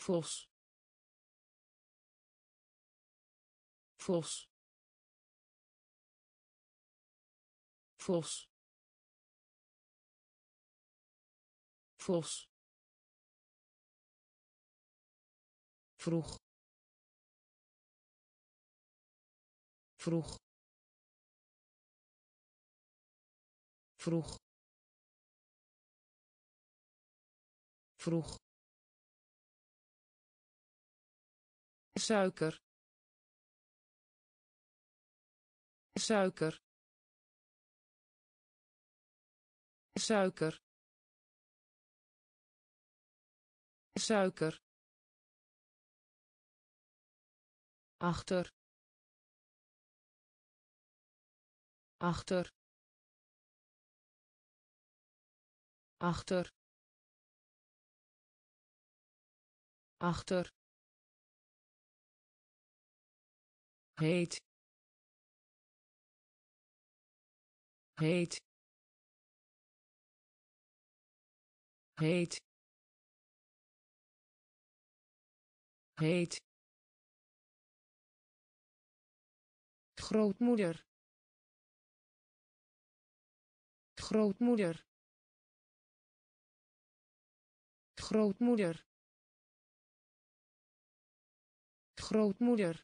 vos vos vos vos vroeg vroeg vroeg vroeg suiker suiker suiker suiker achter achter achter achter heet heet heet heet grootmoeder grootmoeder grootmoeder grootmoeder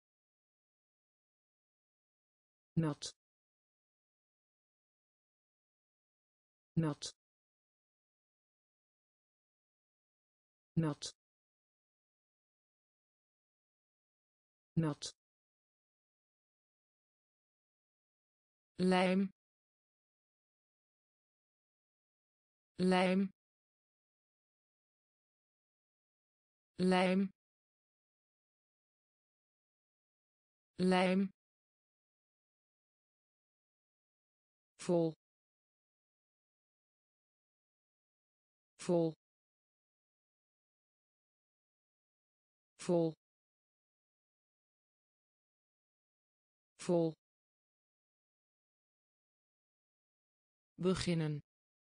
nat nat nat nat lijm lijm lijm lijm vol vol vol vol beginnen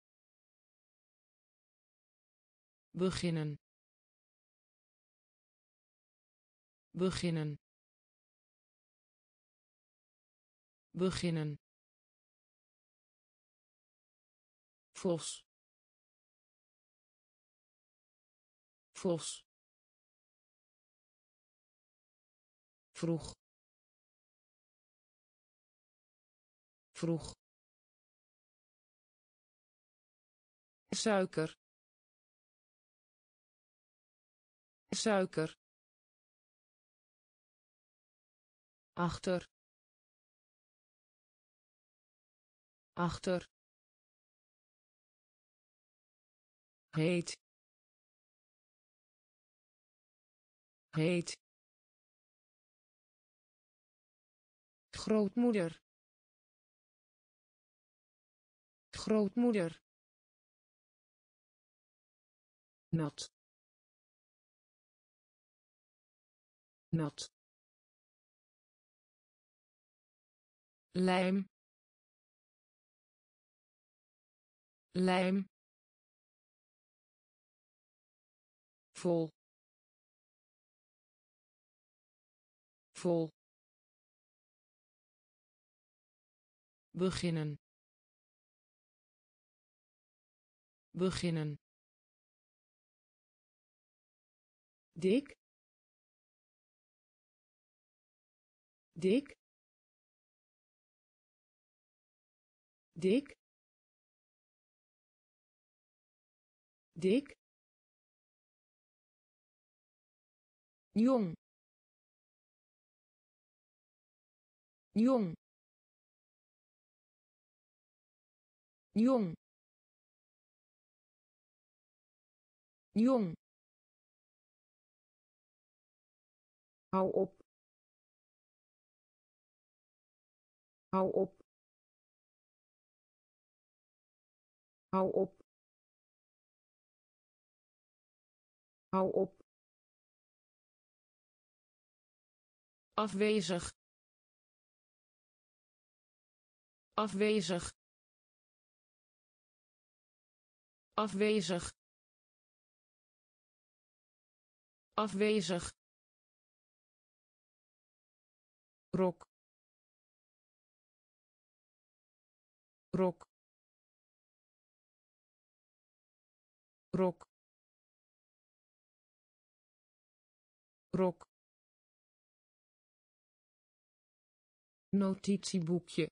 beginnen beginnen beginnen vos vos vroeg vroeg suiker suiker achter achter heet heet grootmoeder grootmoeder nat nat lijm lijm vol vol beginnen beginnen dik dik dik dik jong jong jong jong hou op hou op hou op hou op afwezig afwezig afwezig afwezig rok rok rok rok notitieboekje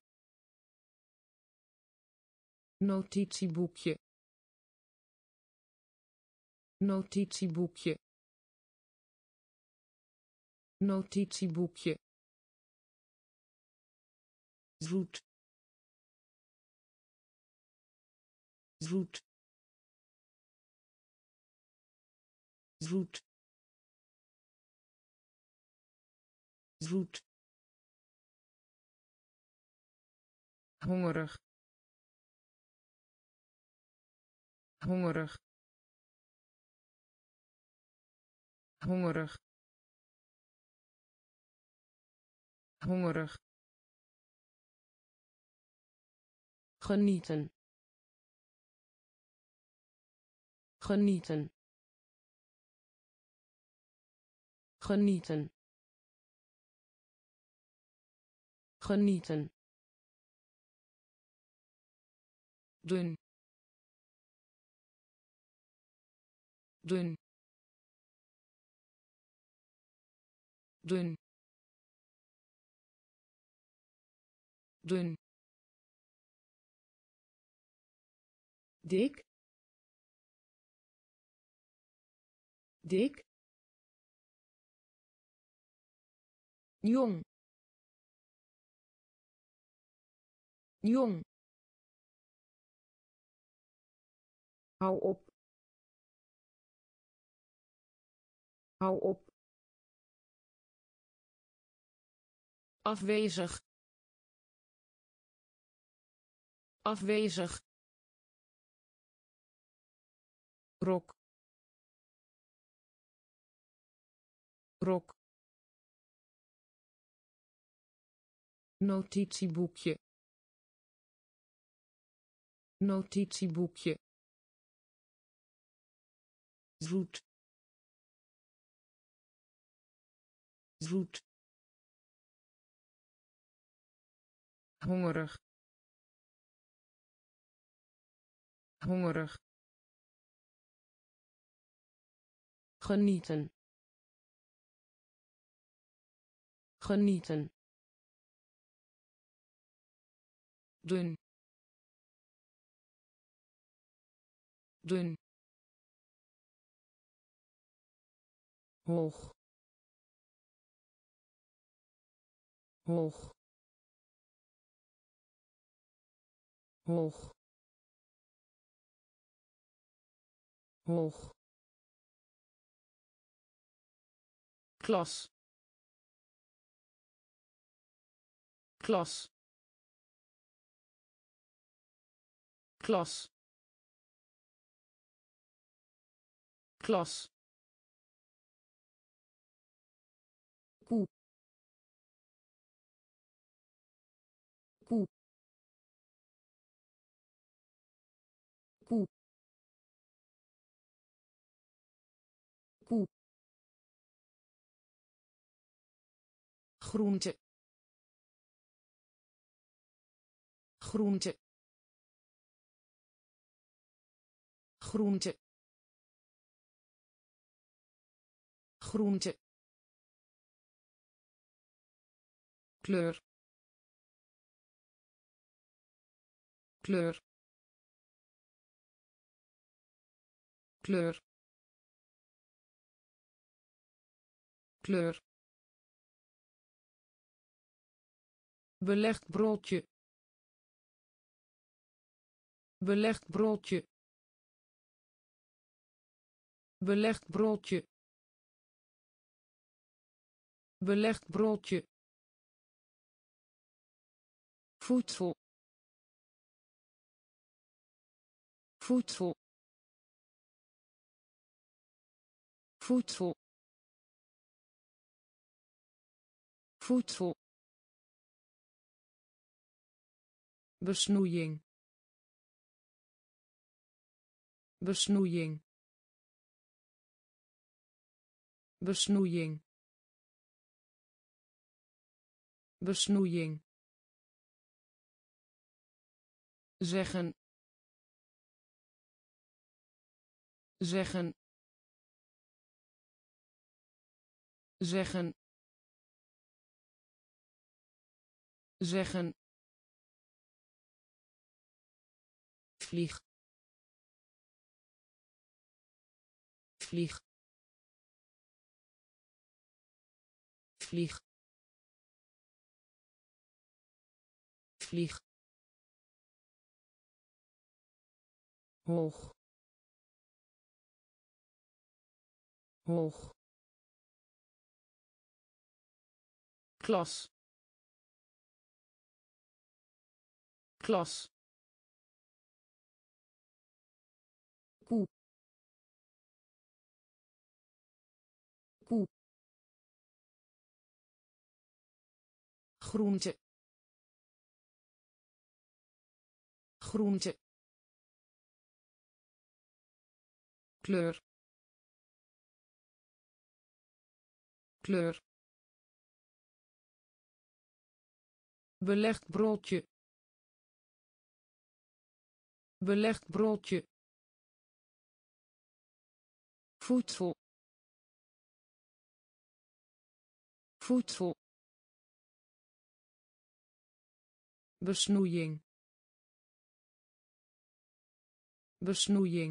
notitieboekje notitieboekje notitieboekje zoet zoet zoet zoet hongerig hongerig hongerig hongerig genieten genieten genieten genieten dun dun dun dun dik dik jong jong hou op hou op afwezig afwezig rok rok notitieboekje notitieboekje zoet zoet hongerig hongerig genieten genieten dun dun hoog hoog hoog hoog klas klas klas klas koe koe koe koe groente groente groente groente kleur kleur kleur kleur belegd broodje belegd broodje belegd broodje belegd broodje voedsel voedsel voedsel voedsel besnoeiing besnoeiing besnoeiing, besnoeiing, zeggen, zeggen, zeggen, zeggen, vlieg, vlieg, vlieg, vlieg, hoog, hoog, klas, klas, koe, koe, groente, groente, kleur, kleur, belegd broodje, belegd broodje, voedsel, voedsel, besnoeiing, besnoeiing,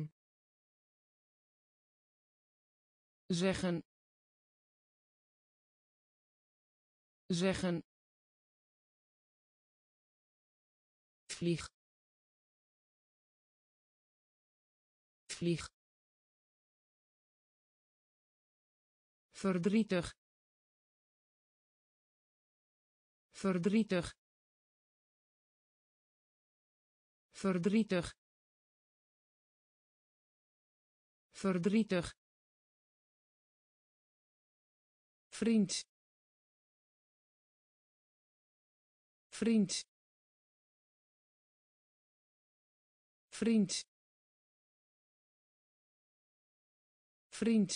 zeggen, zeggen, vlieg, vlieg, verdrietig, verdrietig, verdrietig, verdrietig, vriend, vriend, vriend, vriend,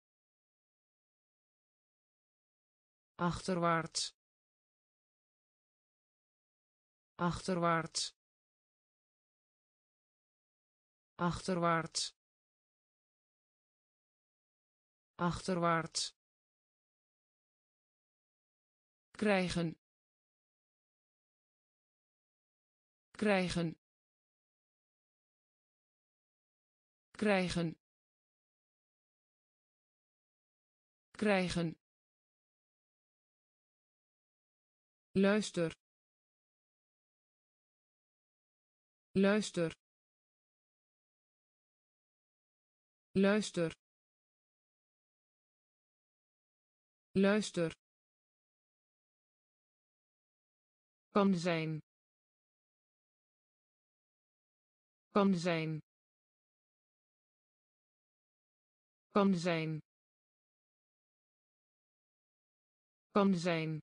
achterwaarts, achterwaarts, achterwaarts, achterwaarts, krijgen, krijgen, krijgen, krijgen, luister, luister, luister, luister, kan zijn, kan zijn, kan zijn, kan zijn,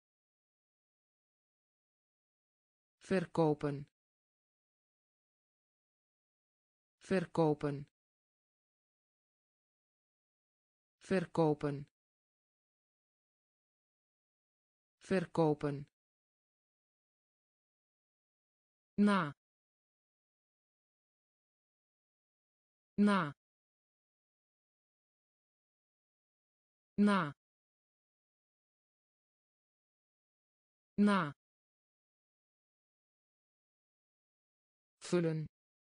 verkopen, verkopen, verkopen, verkopen, na, na, na, na, vullen,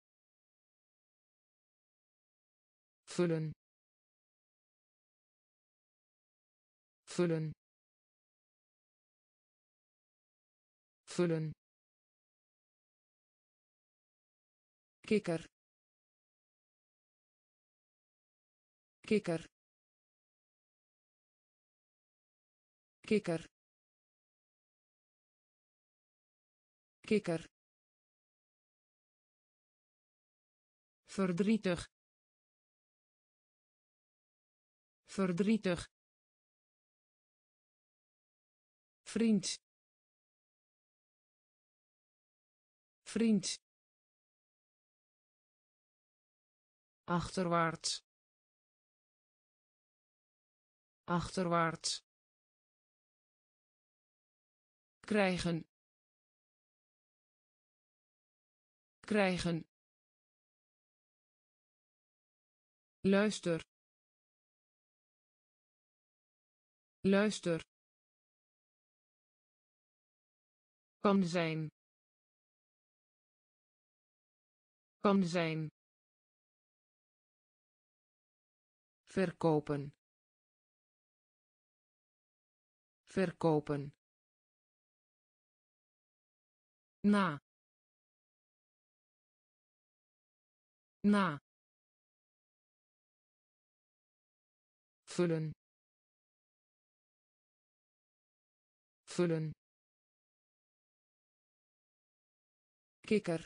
vullen, vullen, vullen, kikker, kikker, kikker, kikker, verdrietig, verdrietig, vriend, vriend, achterwaarts, achterwaarts krijgen krijgen luister luister kan zijn kan zijn verkopen verkopen na na vullen vullen kikker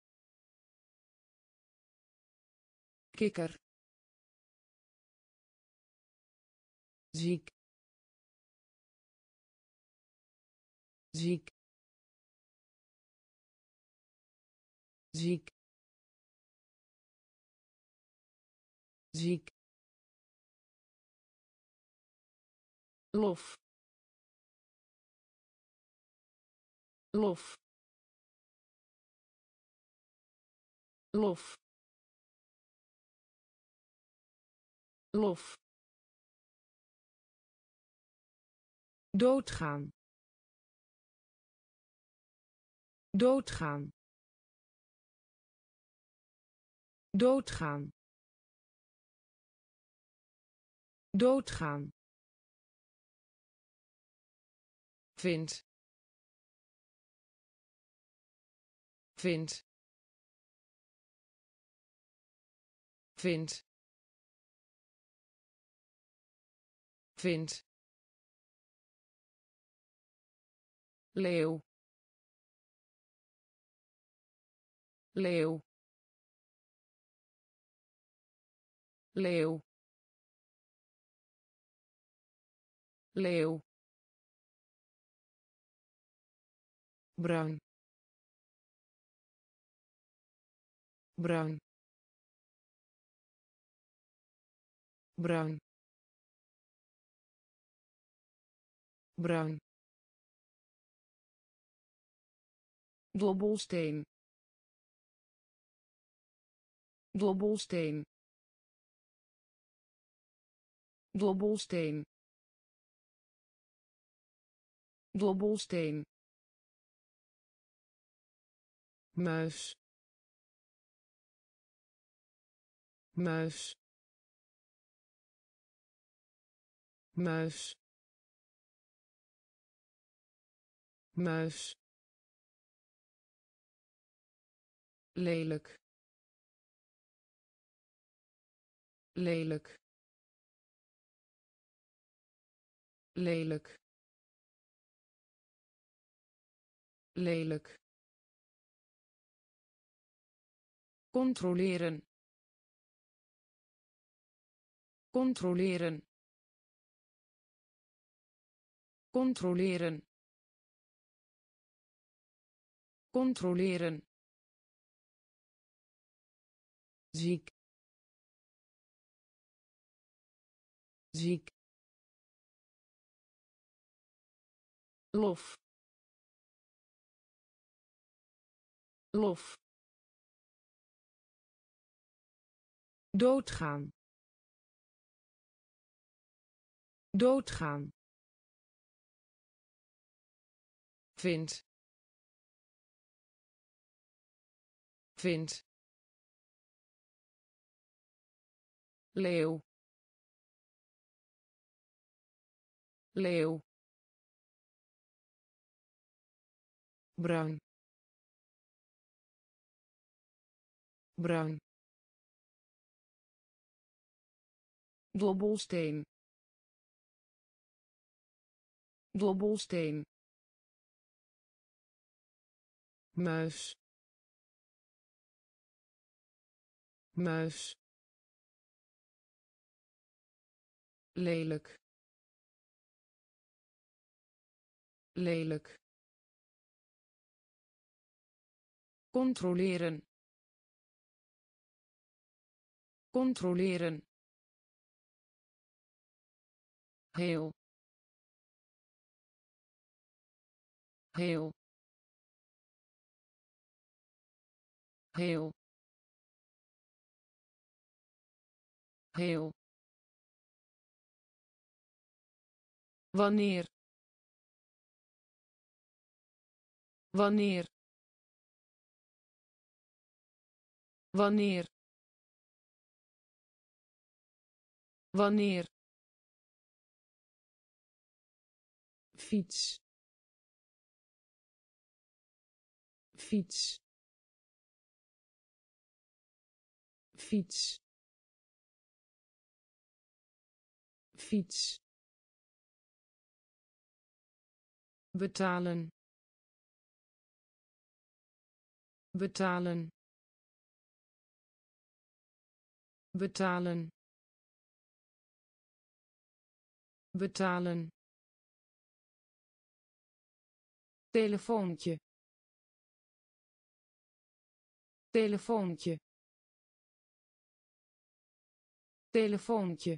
kikker ziek ziek ziek ziek lof lof lof lof doodgaan doodgaan doodgaan doodgaan vind vind vind vind leeuw leeuw leeuw leeuw bruin bruin bruin bruin dobbelsteen dobbelsteen dobbelsteen dobbelsteen muis muis muis muis lelijk lelijk lelijk lelijk controleren controleren controleren controleren ziek ziek lof lof doodgaan doodgaan vind vind leeuw leeuw bruin bruin dobbelsteen dobbelsteen muis muis lelijk lelijk controleren controleren heel heel heel heel wanneer wanneer wanneer wanneer fiets fiets fiets fiets betalen betalen betalen betalen telefoontje telefoontje telefoontje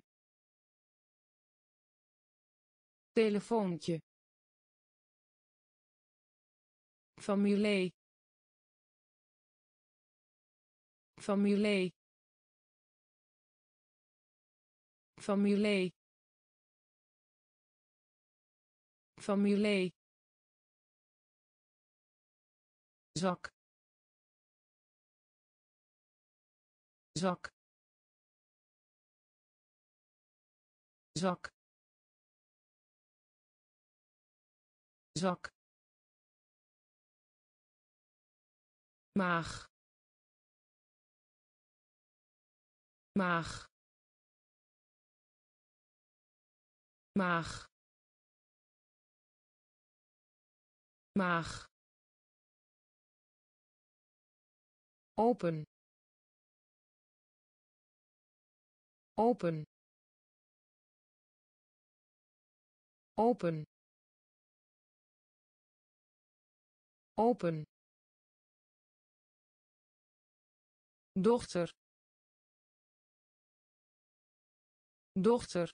telefoontje familie familie familie familie zak zak zak zak maag maag maag maag open open open open dochter dochter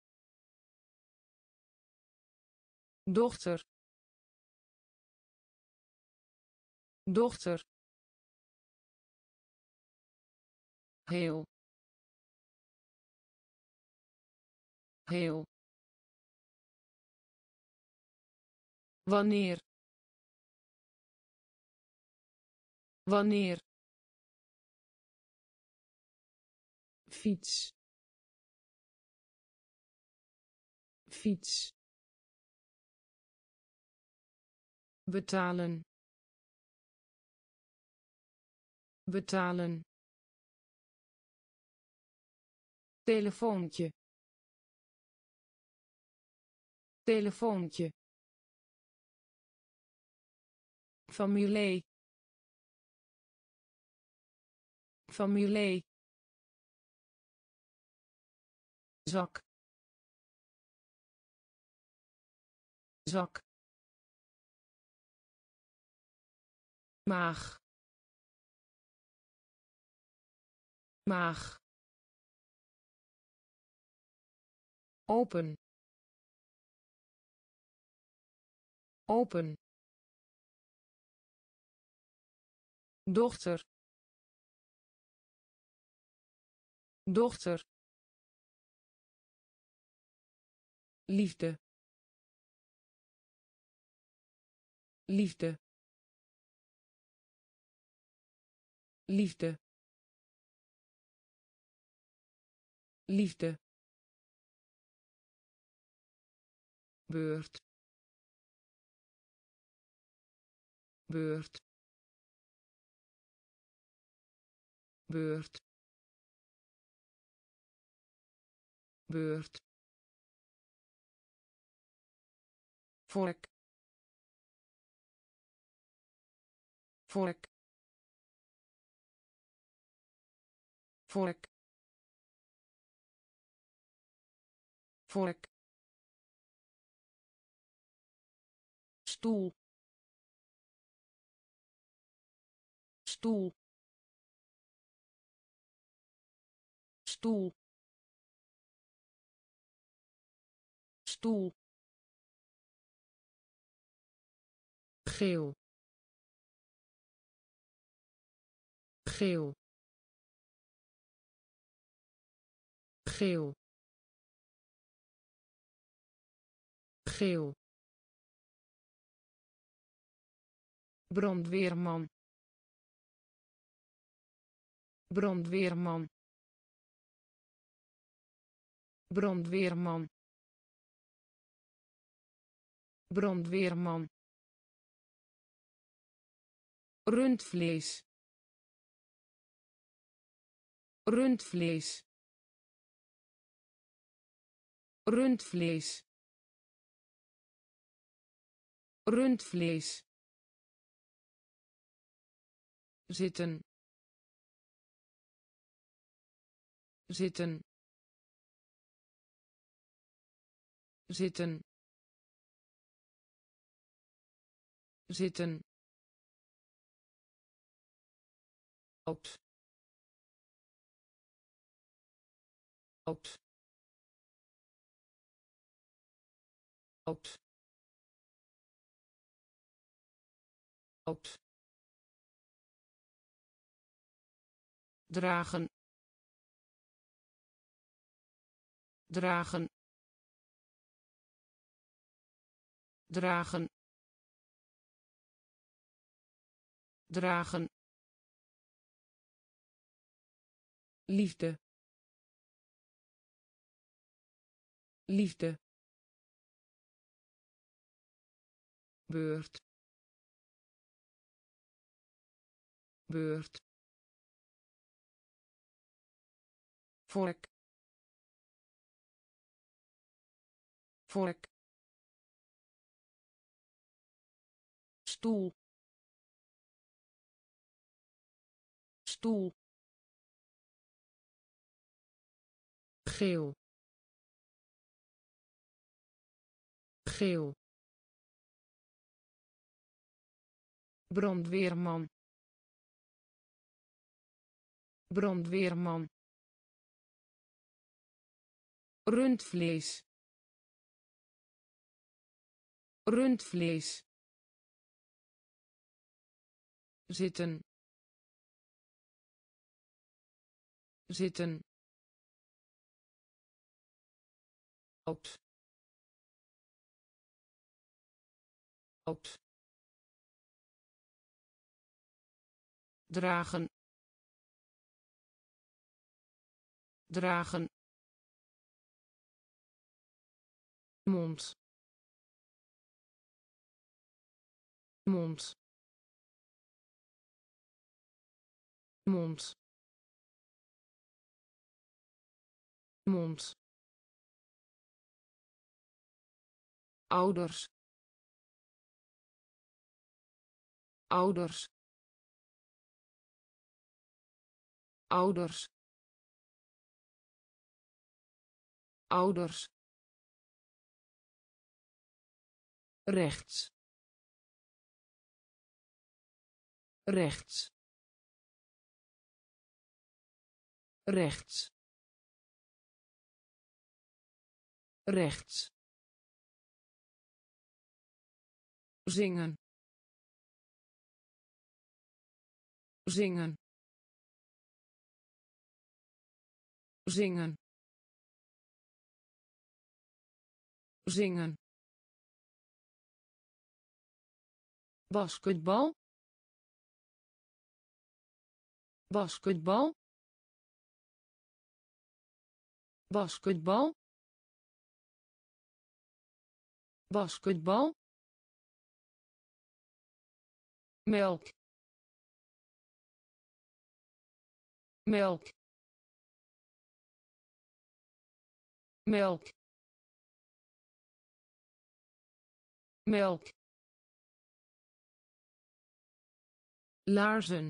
dochter dochter heel heel wanneer wanneer fiets fiets betalen betalen telefoontje telefoontje familie familie zak zak maag maag open open dochter dochter liefde liefde liefde liefde beurt beurt beurt beurt vork vork vork vork stoel stoel stoel stoel, geel, geel, geel, geel, brandweerman, brandweerman, brandweerman, brandweerman, rundvlees, rundvlees, rundvlees, rundvlees, zitten, zitten, zitten, zitten, oud, oud, oud, oud, dragen, dragen, dragen, dragen, liefde, liefde, beurt, beurt, vork, vork, stoel, stoel, geel, geel, brandweerman, brandweerman, rundvlees, rundvlees, zitten, zitten, oud, oud, dragen, dragen, mond, mond, mond, mond, ouders, ouders, ouders, ouders, rechts, rechts, rechts, rechts, zingen, zingen, zingen, zingen, basketbal, basketbal, basketbal, basketbal, melk, melk, melk, melk, laarzen,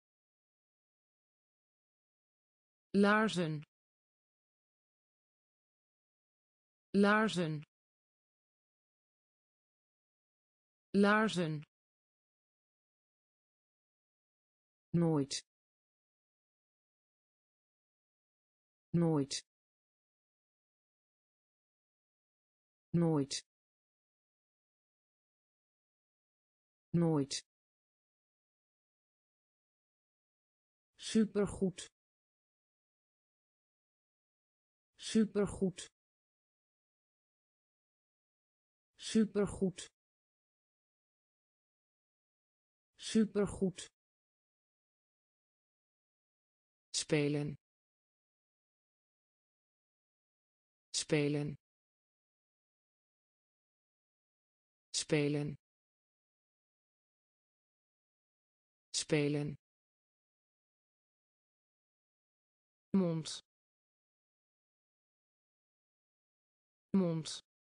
laarzen, laarzen, laarzen, nooit, nooit, nooit, nooit, supergoed, supergoed, supergoed, supergoed, spelen, spelen, spelen, spelen, mond, mond,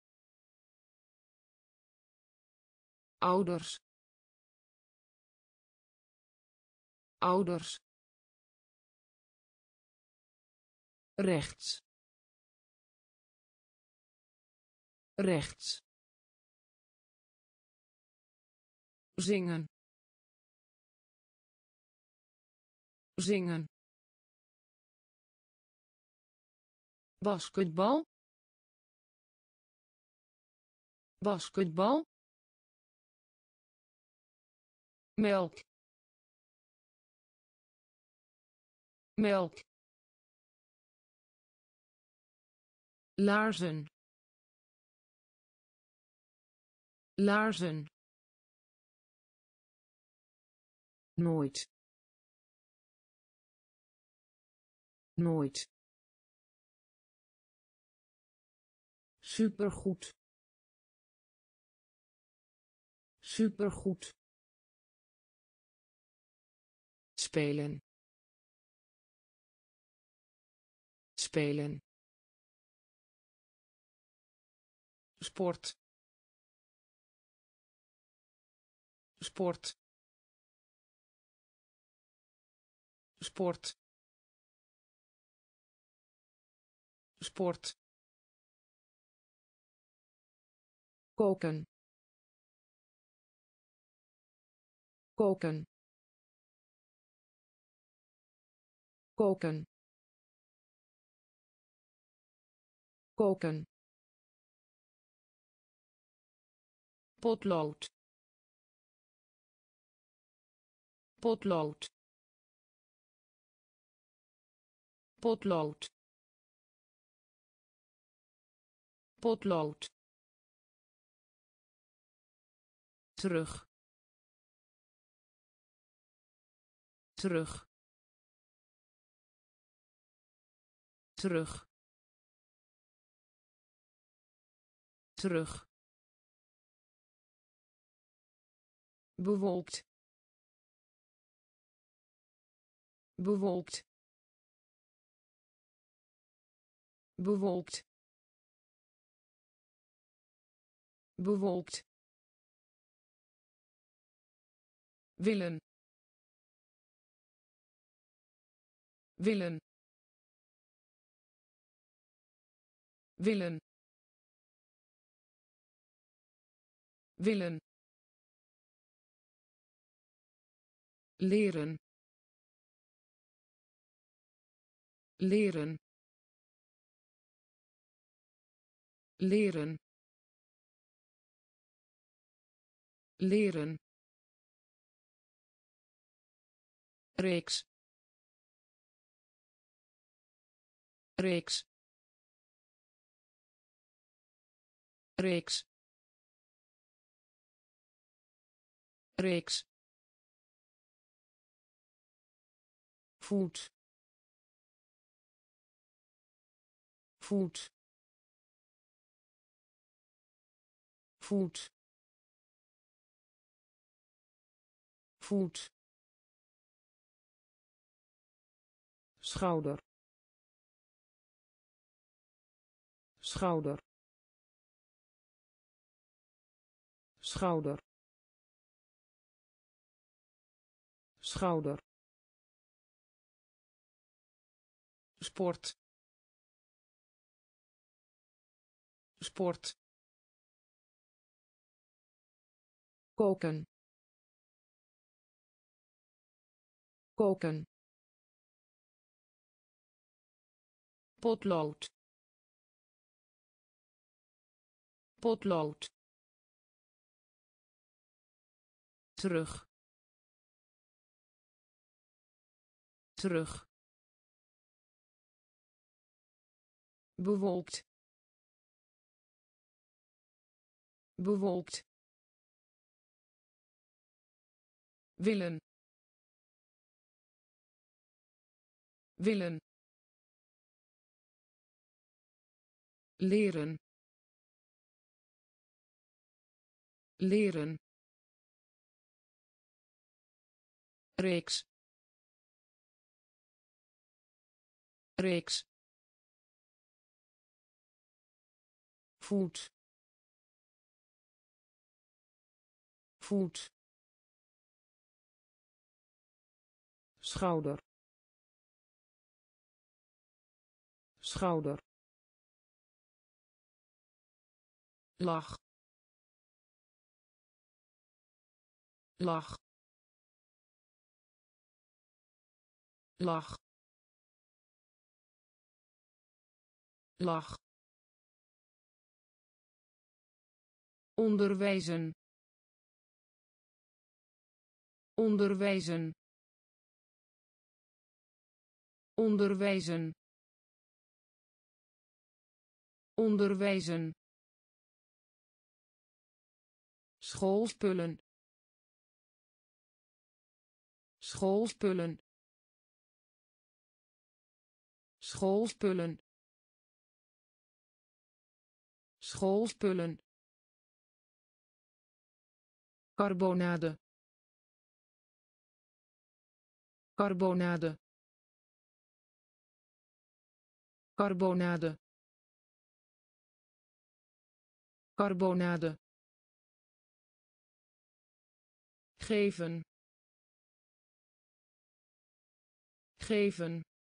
ouders, ouders, rechts, rechts, zingen, zingen, basketbal, basketbal, melk, melk, laarzen, laarzen, nooit, nooit, supergoed, supergoed, spelen, spelen, sport, sport, sport, sport, koken, koken, koken, koken, potlood, potlood, potlood, potlood, terug, terug, terug, terug, bewolkt, bewolkt, bewolkt, bewolkt, willen, willen, willen, willen, leren, leren, leren, leren, reeks, reeks, reeks, reeks, voet, voet, voet, voet, schouder, schouder, schouder, schouder, sport, sport, koken, koken, potlood, potlood, terug, terug, bewolkt, bewolkt, willen, willen, leren, leren, reeks, reeks, voet, voet, schouder, schouder, lach, lach, lach, lach, onderwijzen, onderwijzen, onderwijzen, onderwijzen, schoolspullen, schoolspullen, schoolspullen, schoolspullen, carbonade, carbonade, carbonade, carbonade, geven, geven,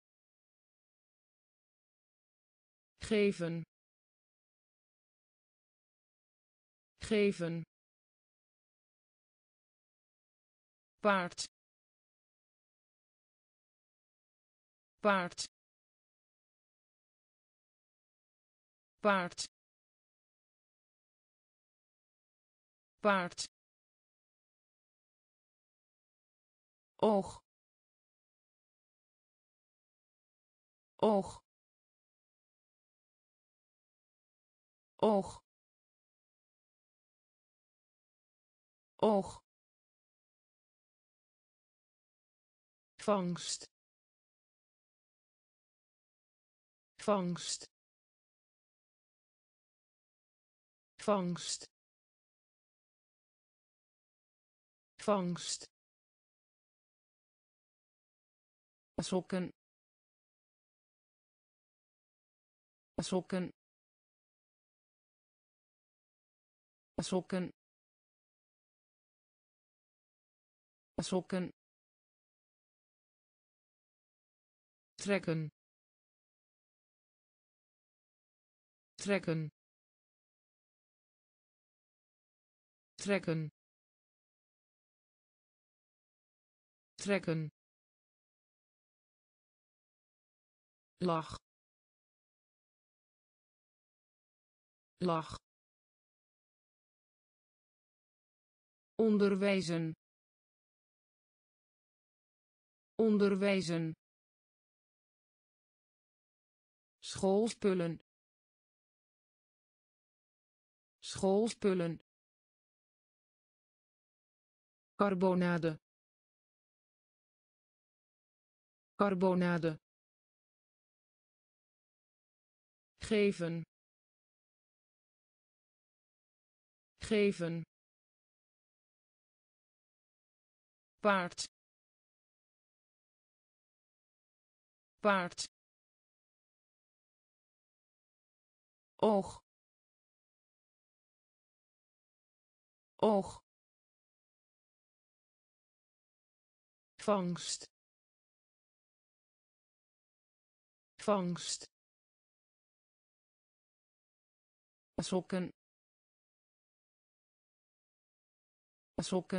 geven, geven, paard, paard, paard, paard, oog, oog, oog, oog, vangst, vangst, vangst, vangst, sokken, sokken, sokken, sokken, trekken, trekken, trekken, trekken, lach, lach, onderwijzen, onderwijzen, schoolspullen, schoolspullen, carbonade, carbonade, geven, geven, paard, paard, oog, oog, vangst, vangst, sokken, sokken,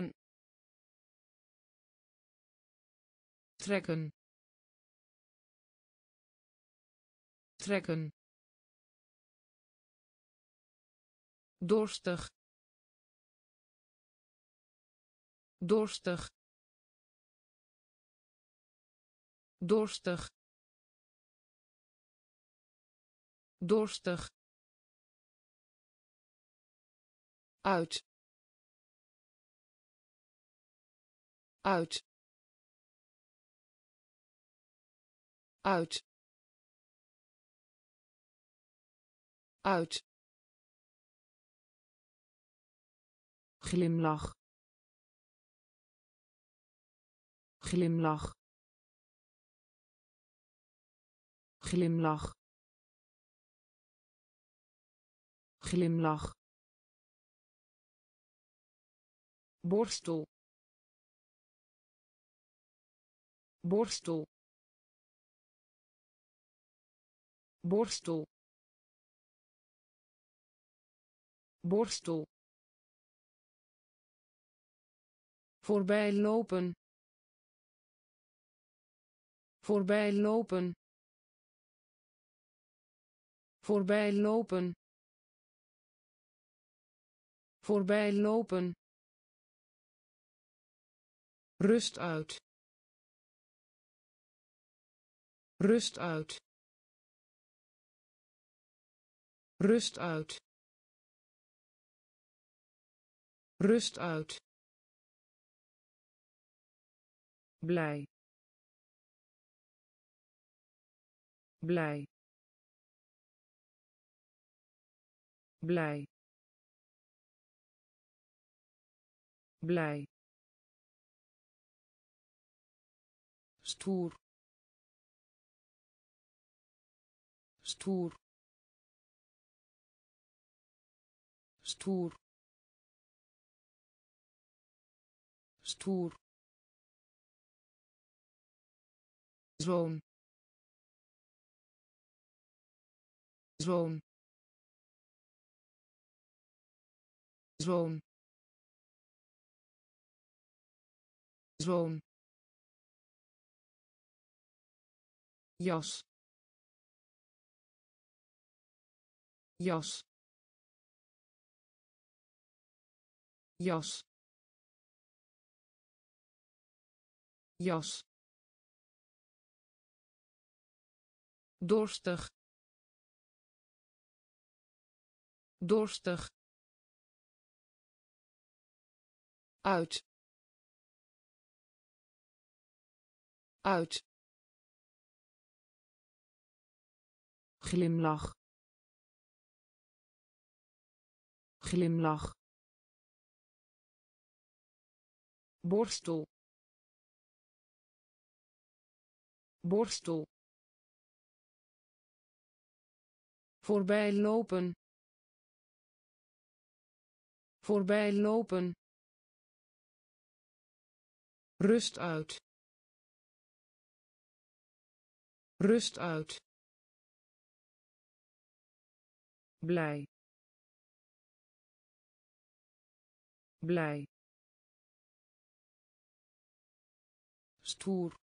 trekken, trekken, dorstig dorstig dorstig dorstig uit uit uit uit glimlach glimlach glimlach glimlach borstel borstel borstel borstel voorbij lopen voorbij lopen voorbij lopen voorbij lopen rust uit rust uit rust uit rust uit blij blij blij blij stoer stoer stoer stoer zoon zoon zoon zoon jas jas jas jas dorstig dorstig uit uit glimlach glimlach borstel borstel voorbij lopen voorbij lopen rust uit rust uit blij blij stoer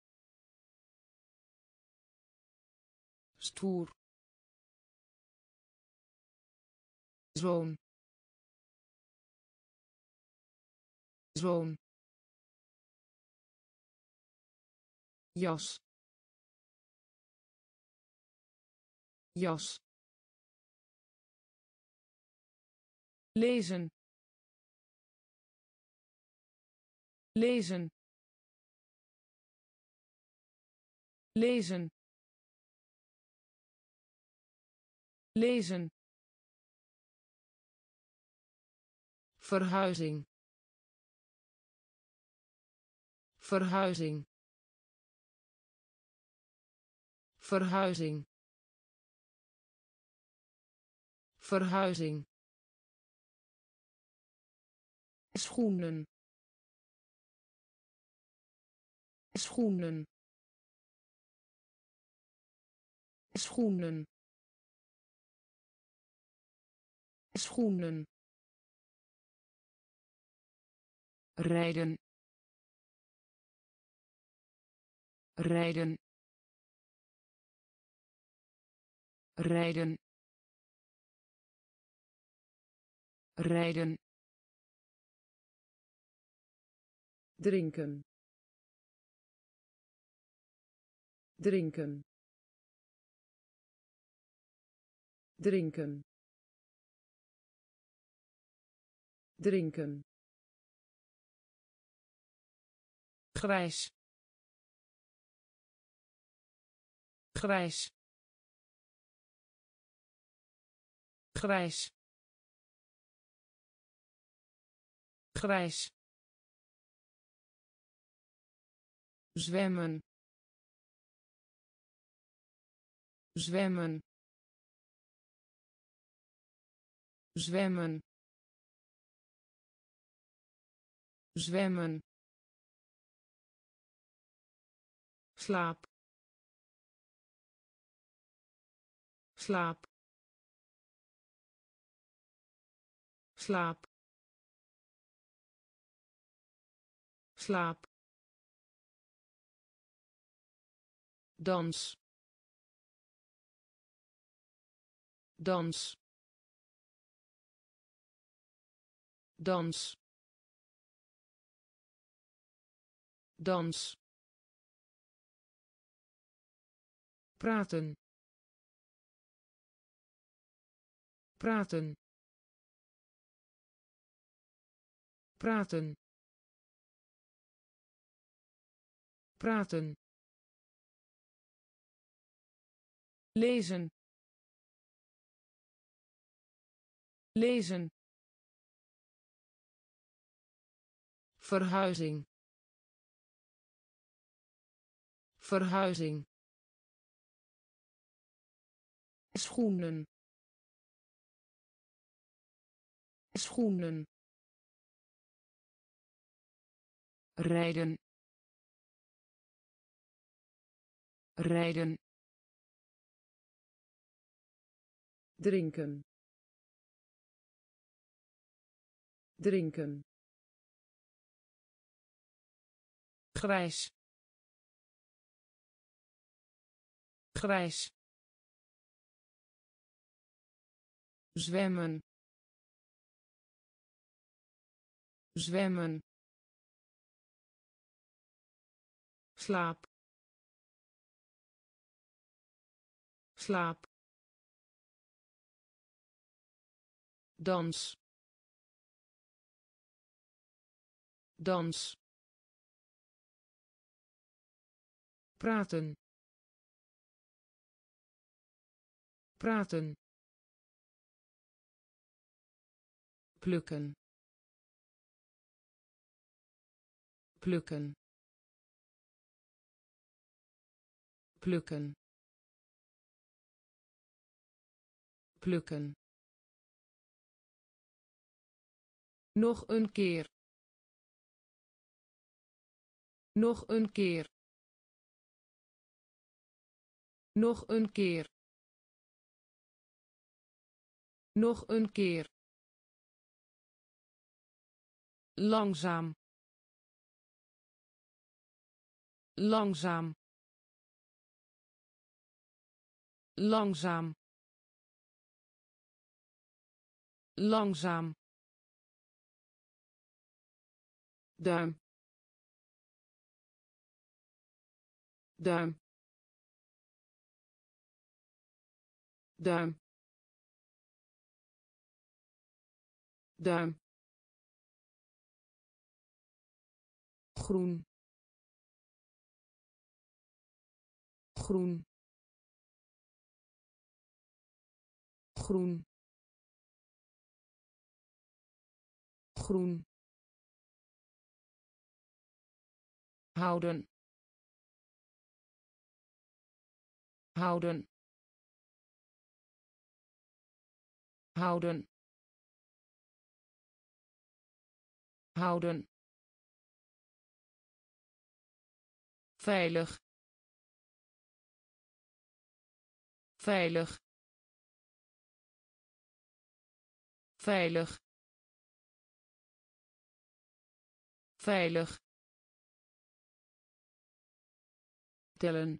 stoer zoon zoon jas jas lezen lezen lezen lezen verhuizing verhuizing verhuizing verhuizing schoenen schoenen schoenen schoenen rijden rijden rijden rijden, drinken, drinken, drinken, drinken, grijs, grijs, grijs, grijs, zwemmen, zwemmen, zwemmen, zwemmen, slaap, slaap, slaap, slaap, dans, dans, dans, dans, praten, praten, praten, praten, lezen, lezen, verhuizing, verhuizing, schoenen, schoenen, rijden, rijden, drinken, drinken, grijs, grijs, zwemmen, zwemmen, slaap, slaap, dans, dans, praten, praten, plukken, plukken, plukken, plukken, nog een keer, nog een keer, nog een keer, nog een keer, langzaam, langzaam, langzaam, langzaam, duim, duim, duim, duim, groen, groen, groen, groen, houden, houden, houden, houden, veilig, veilig, veilig, veilig, tellen,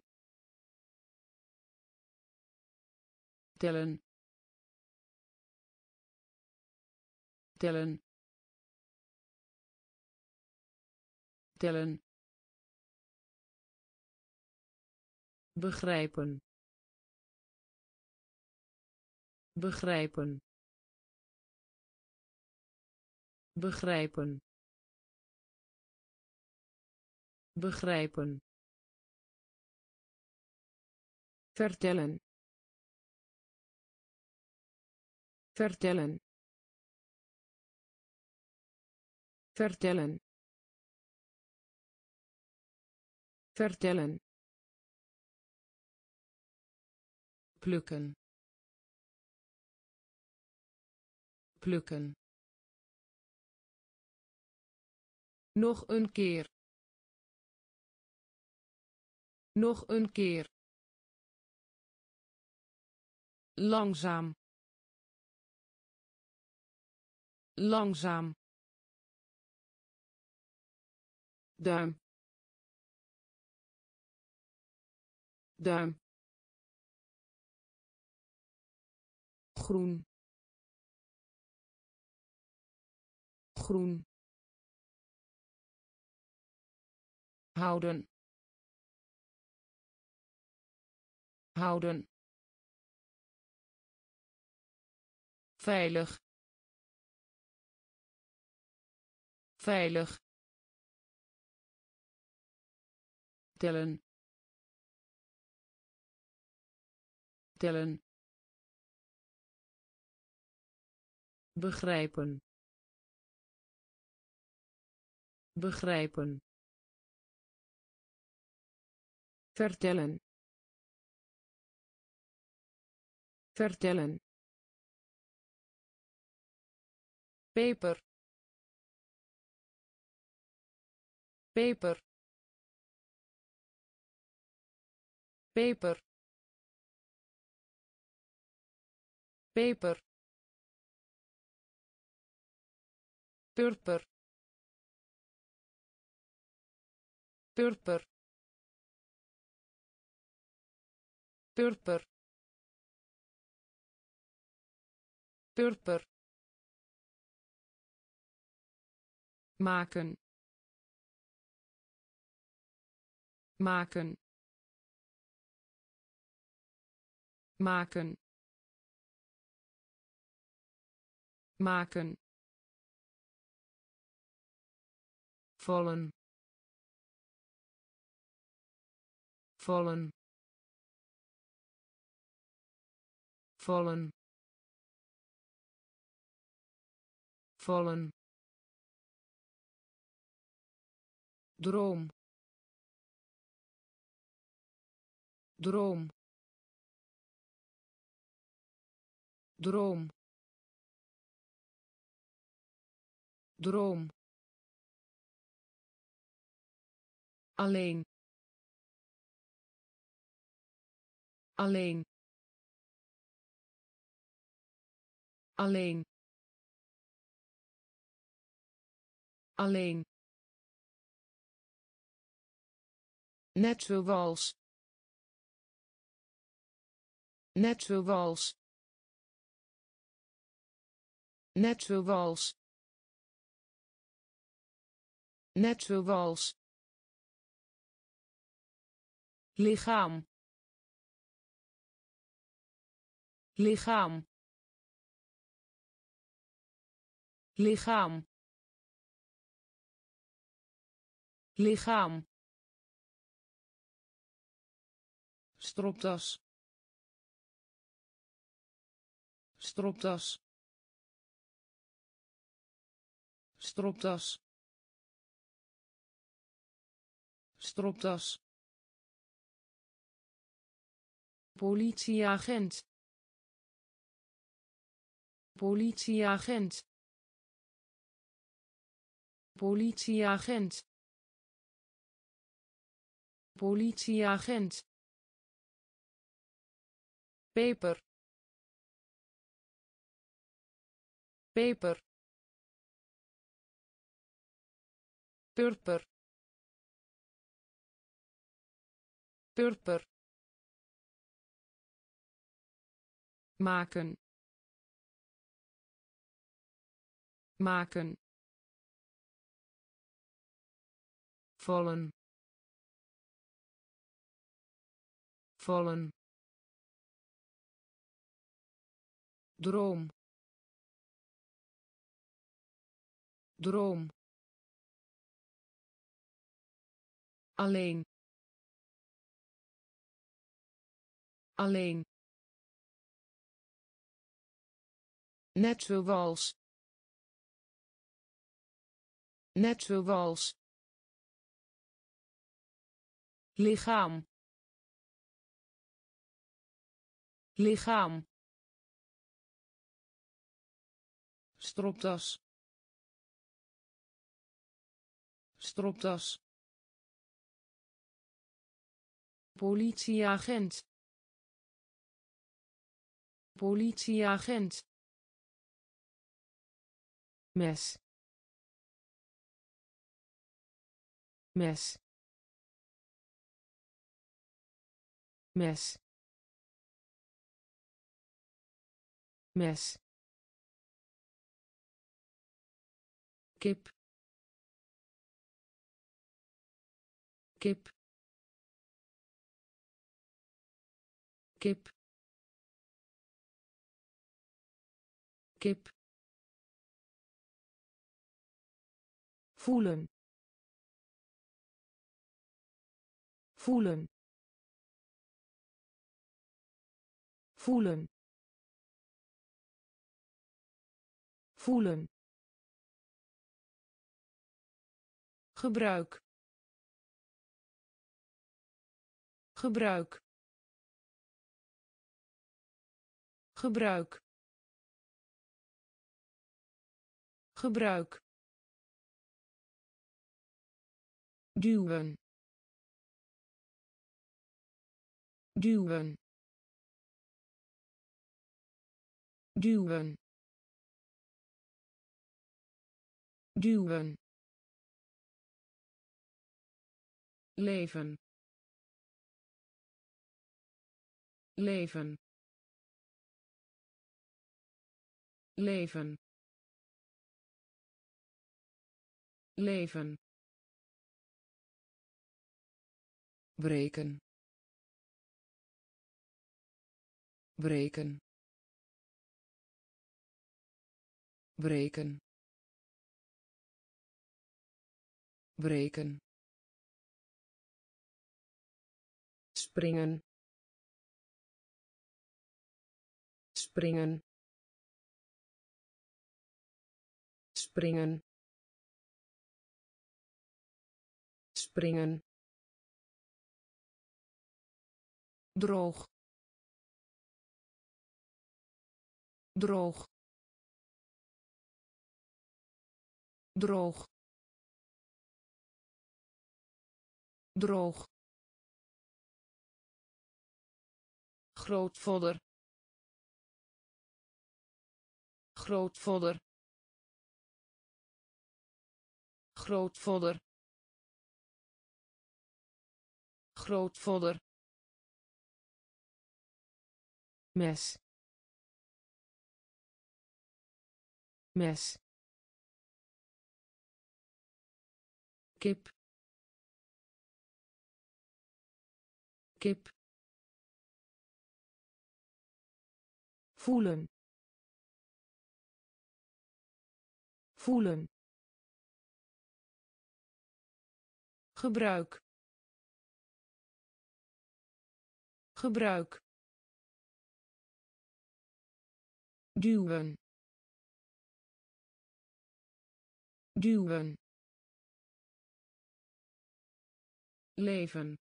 tellen, tellen, tellen, begrijpen, begrijpen, begrijpen, begrijpen, vertellen, vertellen, vertellen, vertellen, plukken, plukken, nog een keer, nog een keer, langzaam, langzaam, duim, duim, groen, groen, houden, houden, veilig, veilig, tellen, tellen, begrijpen, begrijpen, vertellen, vertellen, peper, peper, peper, peper, purper, purper, purper, purper, maken, maken, maken, maken, vallen, vallen, vallen, vallen, droom, droom, droom, droom, alleen, alleen, alleen, alleen, net zoals, net zoals, net zoals, net zoals, lichaam, lichaam, lichaam, lichaam, stropdas, stropdas, stropdas, stropdas, politieagent, politieagent, politieagent, politieagent, peper, peper, purper, purper, maken, maken, vallen, vallen, droom, droom, alleen, alleen, net zoals, net zoals, lichaam, lichaam, stropdas, stropdas, politieagent, politieagent, mes, mes, mes, mes, kip, kip, kip, kip, voelen, voelen, voelen, voelen, gebruik, gebruik, gebruik, gebruik, duwen, duwen, duwen, duwen, leven, leven, leven, leven, breken, breken, breken, breken, springen, springen, springen, springen, droog, droog, droog, droog, grootvader, grootvader, grootvader, grootvader, mes, mes, kip, kip, voelen, voelen, gebruik, gebruik, duwen, duwen, leven,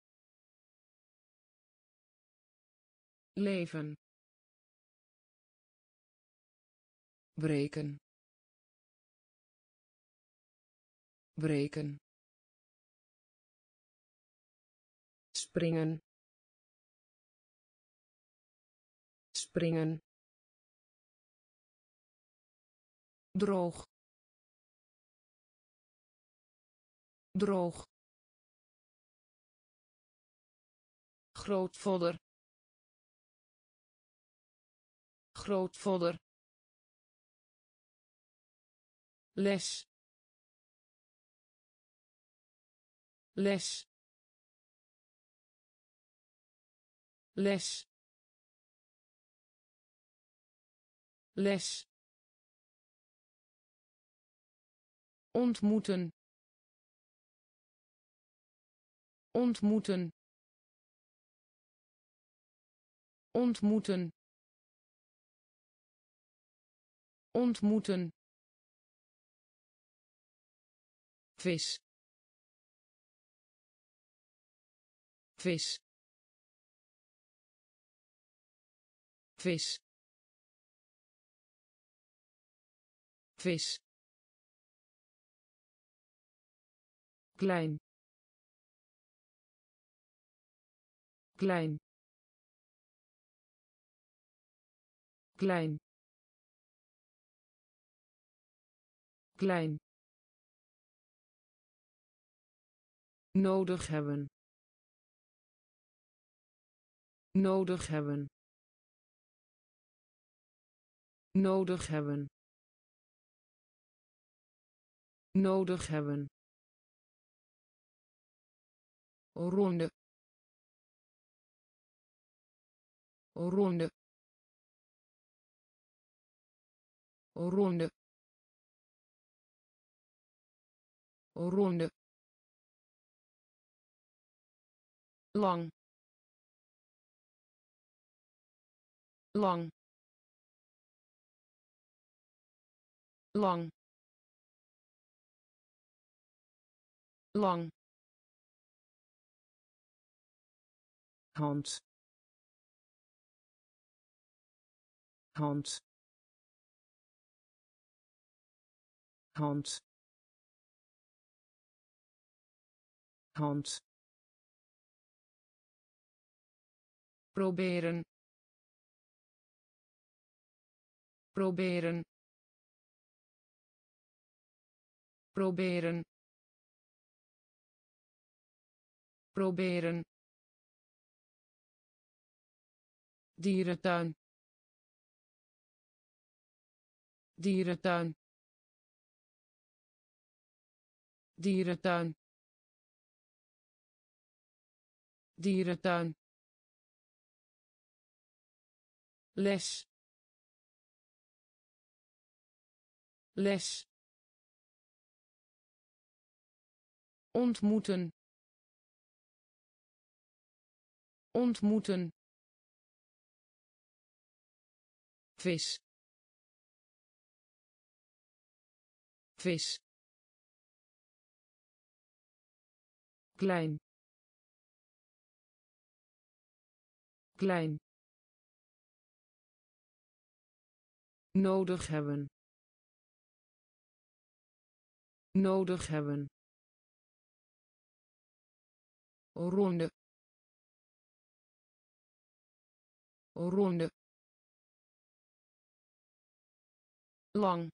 leven, breken, breken, springen, springen, droog, droog, grootvader, grootvader, les les les les ontmoeten ontmoeten ontmoeten ontmoeten vis vis vis vis klein klein klein klein nodig hebben nodig hebben nodig hebben nodig hebben ronde ronde ronde ronde lang lang lang lang hand hand hand hand proberen proberen proberen proberen dierentuin dierentuin dierentuin dierentuin les les ontmoeten ontmoeten vis vis klein klein nodig hebben nodig hebben ronde ronde lang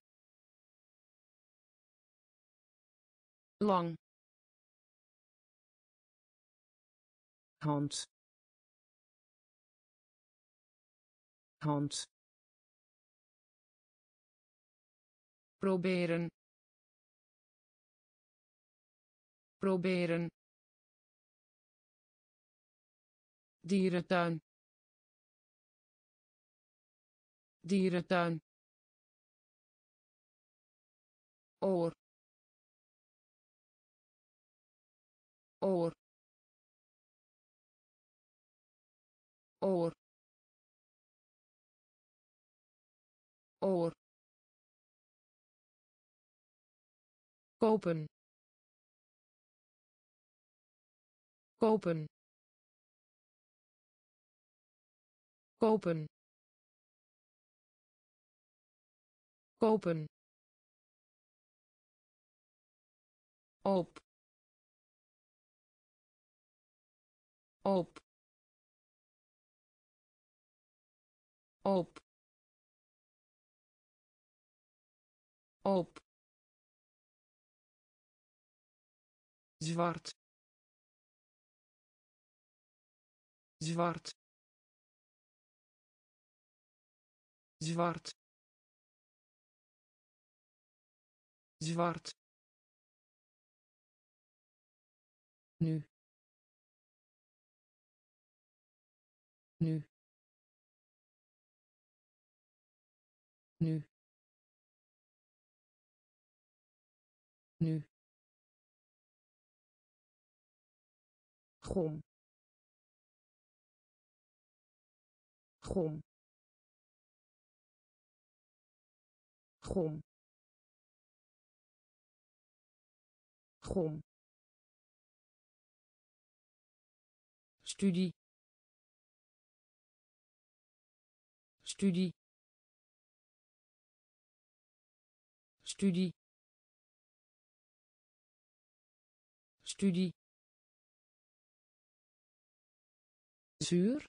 lang hand hand proberen proberen dierentuin dierentuin oor oor oor oor kopen kopen kopen kopen op op op op zwart zwart zwart zwart, nu, nu, nu, nu, gom, gom, gom, gom, studie, studie, studie, studie, zuur,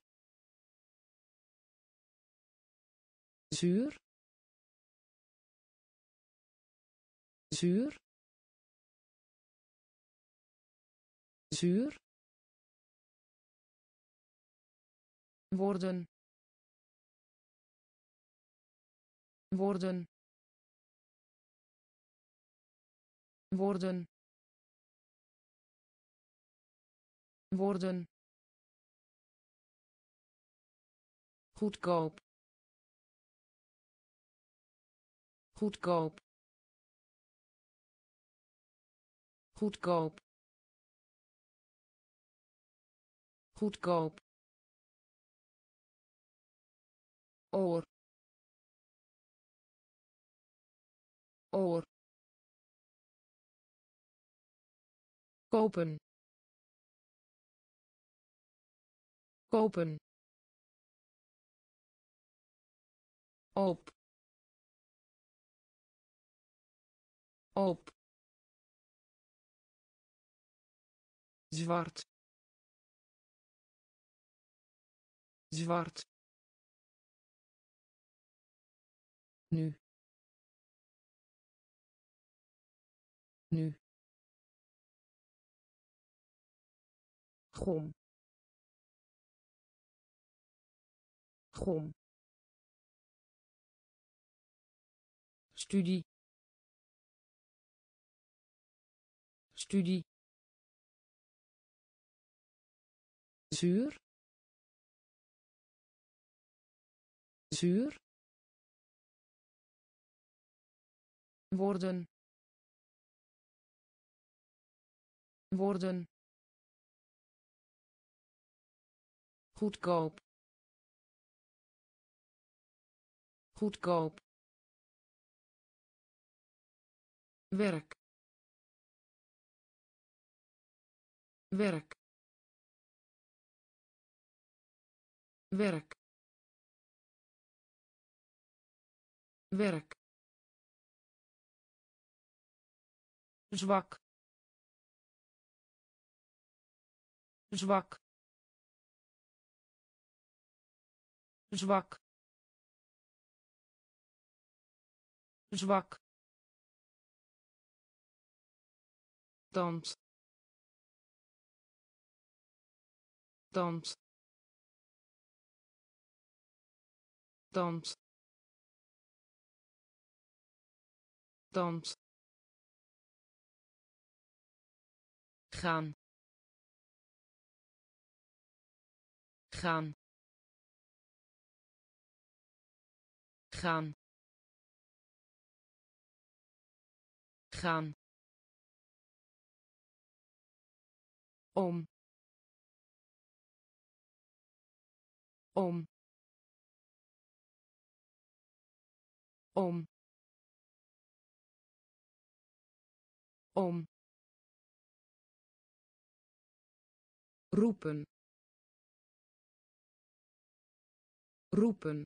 zuur, zuur, zuur, worden, worden, worden, worden, goedkoop, goedkoop, goedkoop, goedkoop, oor, oor, kopen, kopen, op, op, zwart, zwart, nu, nu, gom, gom, studie, studie, zuur, zuur, worden, worden, goedkoop, goedkoop, werk, werk, werk, werk, zwak, zwak, zwak, zwak, tand, tand, tand, tand, gaan, gaan, gaan, gaan, om, om, om, om, roepen, roepen,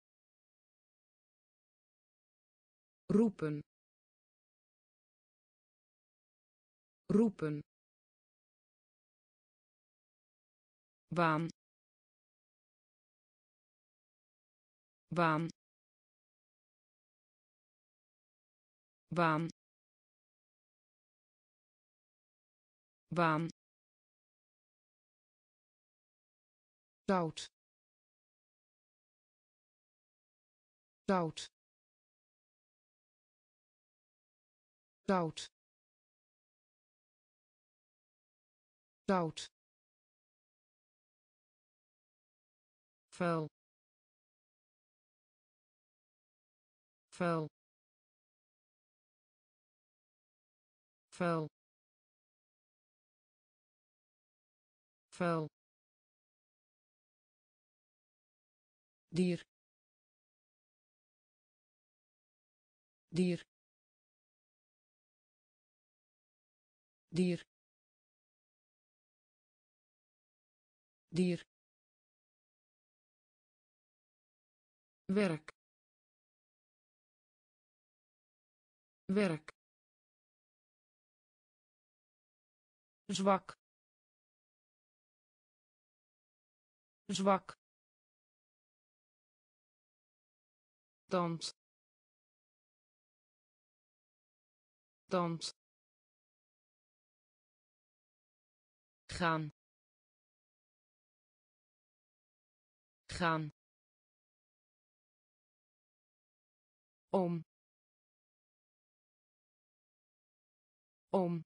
roepen, roepen, baan, baan, baan, baan, zout, zout, zout, zout, vuil, vuil, vuil, vuil, dier, dier, dier, dier, werk, werk, zwak, zwak, tand, tand, gaan, gaan, om, om,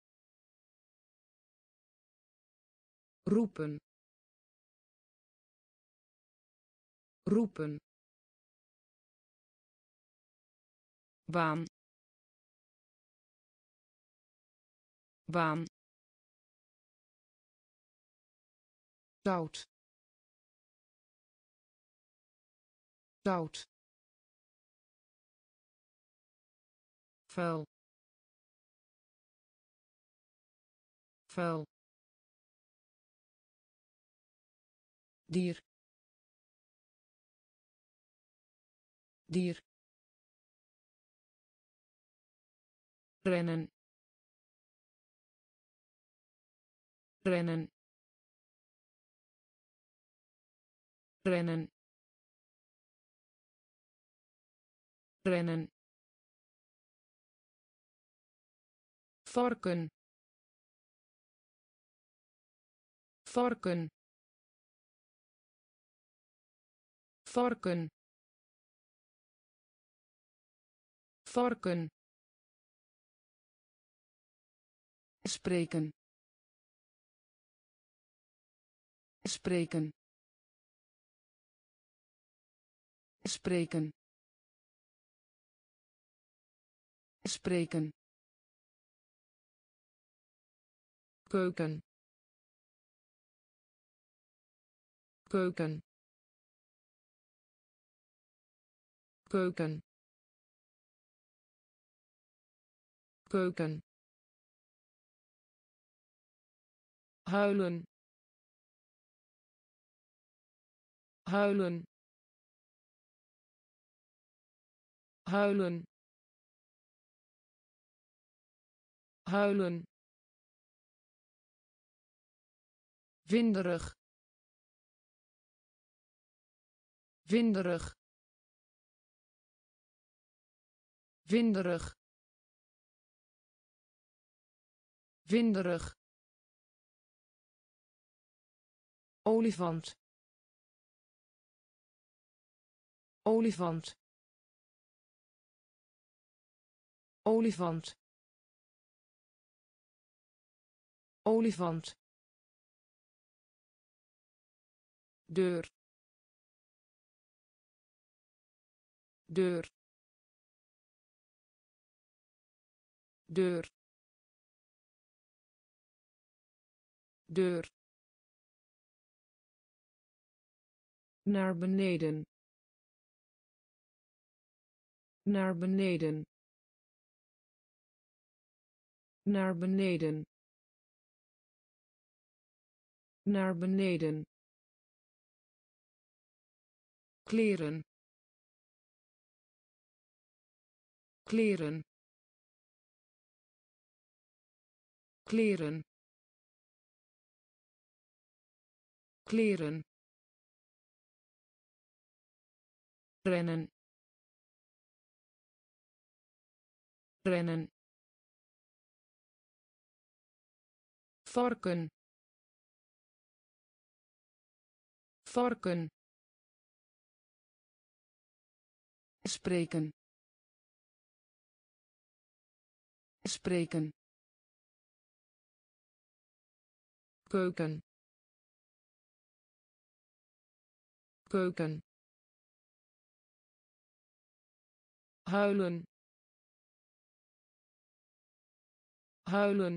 roepen, roepen, baan, baan, zout, zout, vuil, vuil, dier, dier, rennen, rennen, rennen, rennen, varken, varken, varken, varken, spreken, spreken, spreken, spreken, keuken, keuken, keuken, keuken, huilen, huilen, huilen, huilen, winderig, winderig, winderig, winderig, olifant, olifant, olifant, olifant, deur, deur, deur, deur, naar beneden, naar beneden, naar beneden, naar beneden, kleren, kleren, kleren, kleren, rennen, rennen, varken, varken, spreken, spreken keuken keuken huilen huilen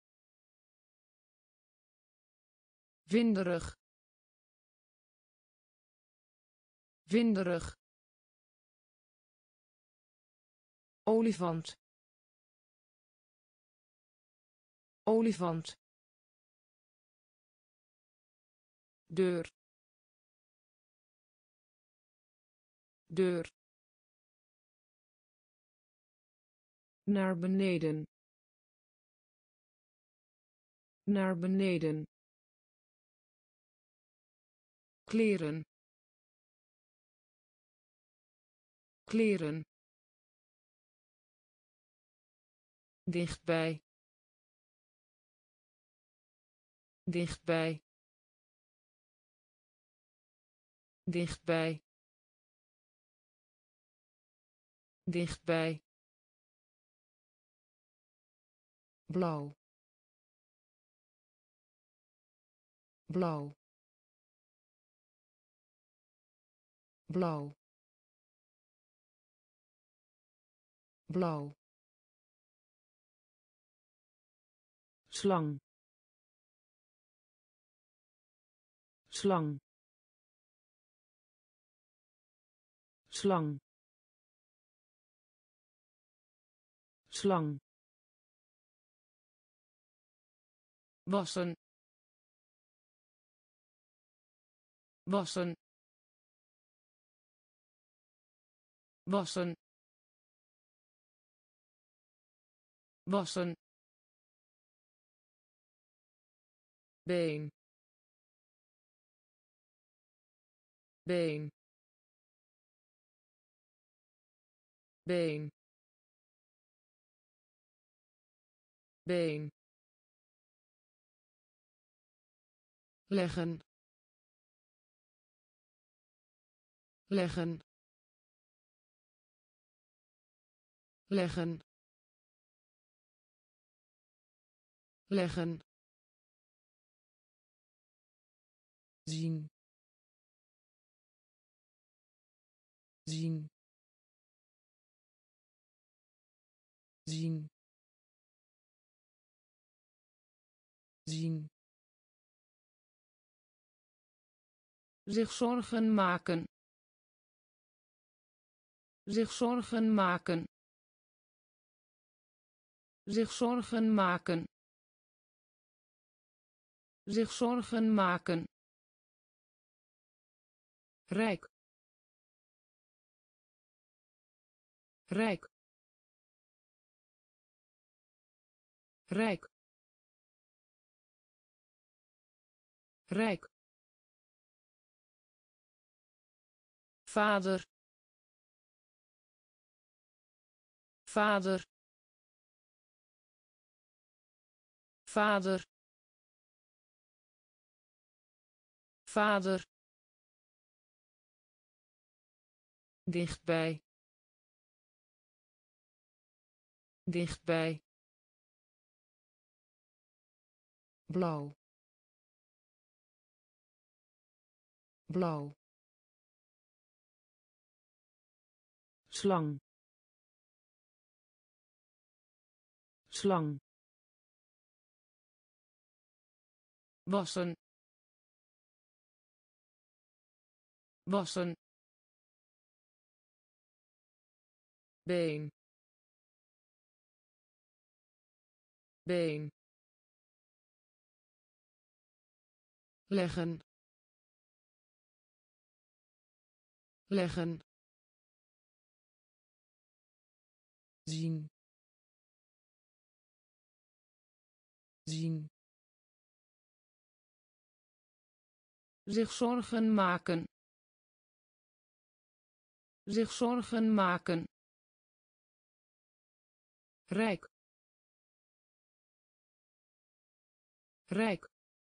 winderig winderig olifant olifant deur deur naar beneden naar beneden kleren kleren dichtbij dichtbij dichtbij dichtbij blauw blauw blauw blauw slang slang slang slang wassen wassen wassen wassen been been been been leggen leggen leggen leggen zien zien zien zien zich zorgen maken zich zorgen maken zich zorgen maken zich zorgen maken rijk rijk rijk rijk vader vader vader vader dichtbij dichtbij blauw blauw slang slang wassen wassen been been leggen leggen zien zien zich zorgen maken zich zorgen maken rijk rijk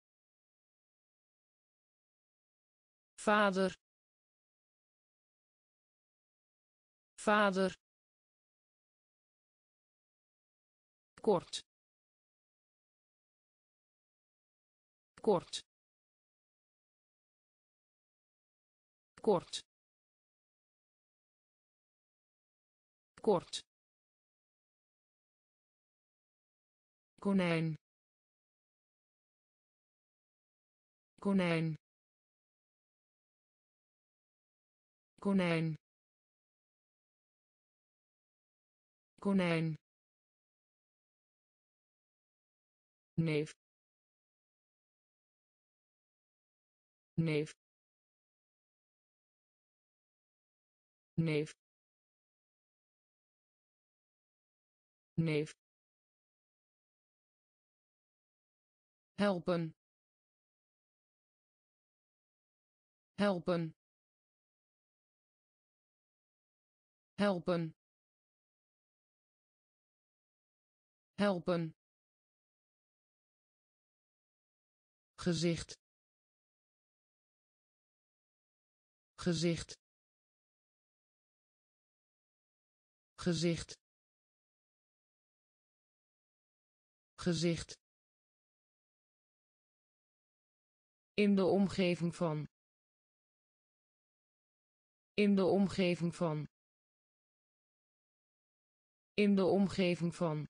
vader vader kort kort kort kort konijn konijn konijn konijn neef neef neef neef helpen helpen helpen helpen gezicht gezicht gezicht gezicht in de omgeving van in de omgeving van in de omgeving van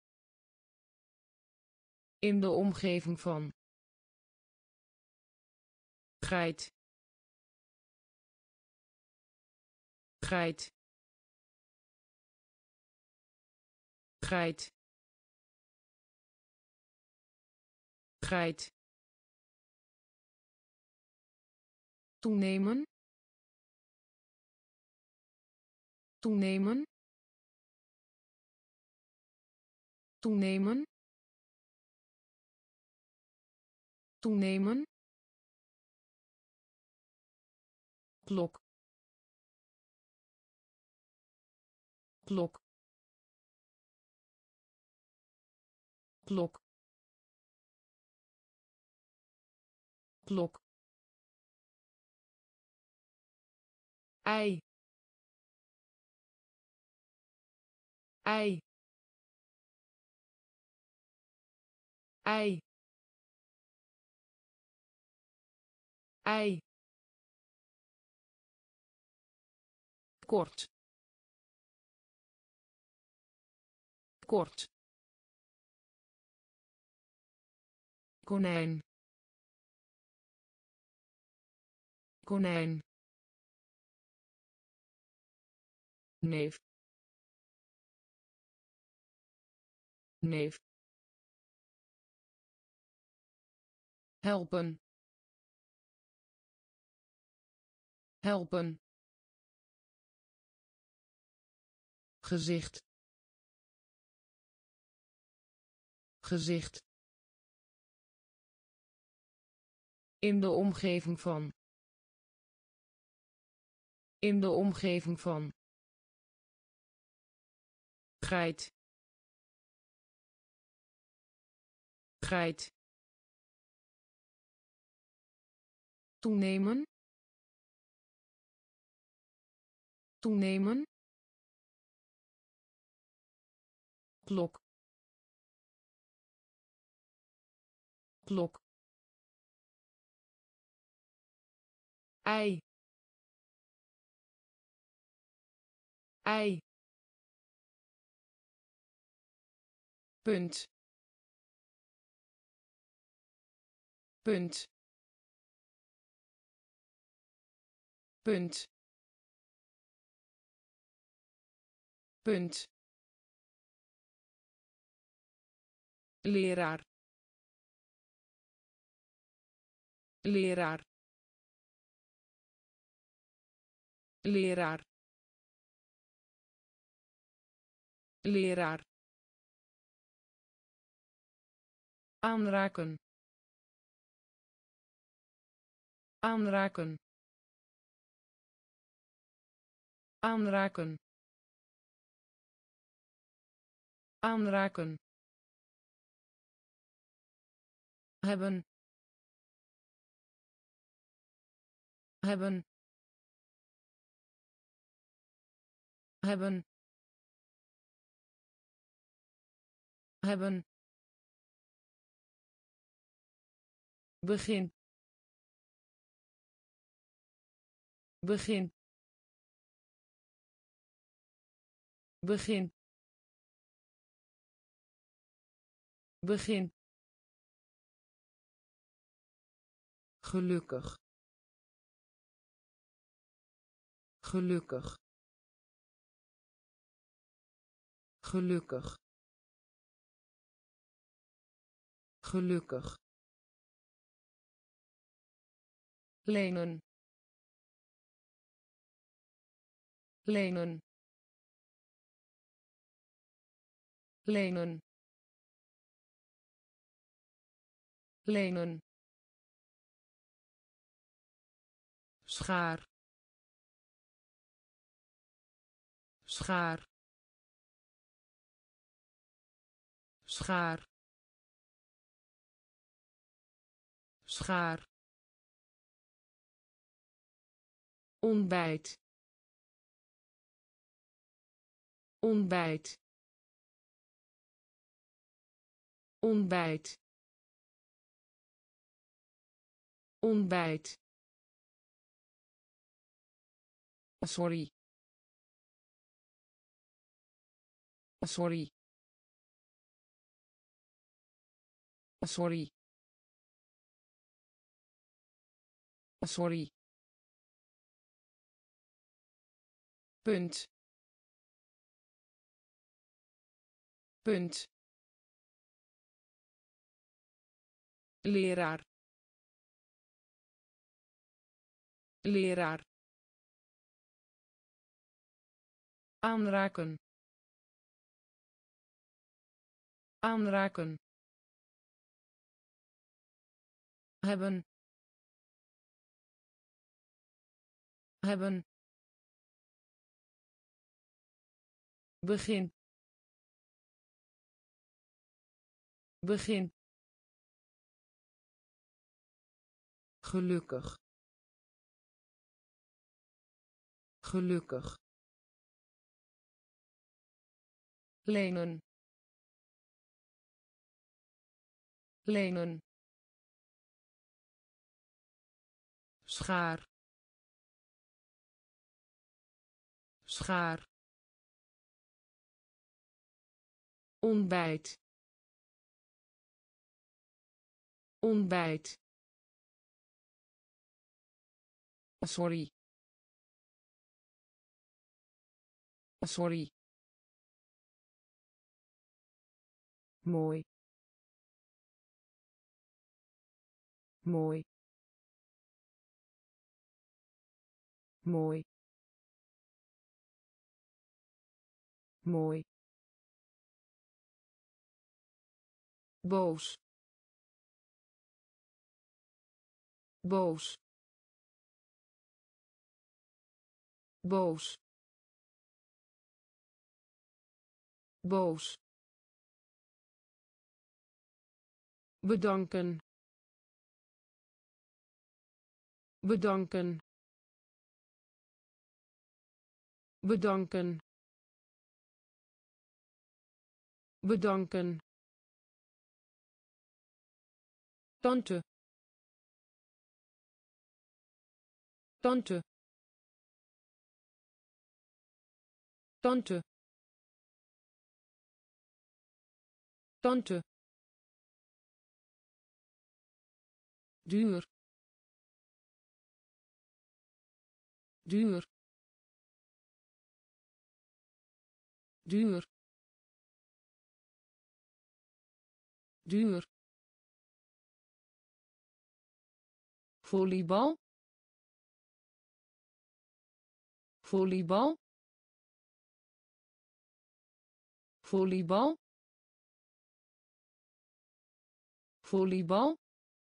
in de omgeving van geit geit geit geit toenemen toenemen toenemen toenemen klok klok klok klok ei ei ei ei kort kort konijn konijn neef neef helpen helpen gezicht gezicht in de omgeving van in de omgeving van geit geit toenemen toenemen klok klok ei ei punt punt punt punt leraar leraar leraar leraar aanraken aanraken aanraken aanraken hebben hebben hebben hebben, begin, begin, begin, begin, gelukkig, gelukkig, gelukkig, gelukkig, lenen, lenen, lenen, lenen, schaar, schaar, schaar, schaar, ontbijt, ontbijt, ontbijt, ontbijt, sorry, sorry, sorry, sorry, punt, punt, leraar, leraar, aanraken, aanraken, hebben, hebben, begin, begin, gelukkig, gelukkig, lenen, lenen, schaar, schaar, ontbijt, ontbijt, sorry, sorry, mooi, mooi, mooi, mooi, boos, boos, boos, boos, bedanken, bedanken, bedanken, bedanken, tante, tante, tante, tante, duur, duur, duur, duur, volleybal, volleybal, volleybal, volleybal,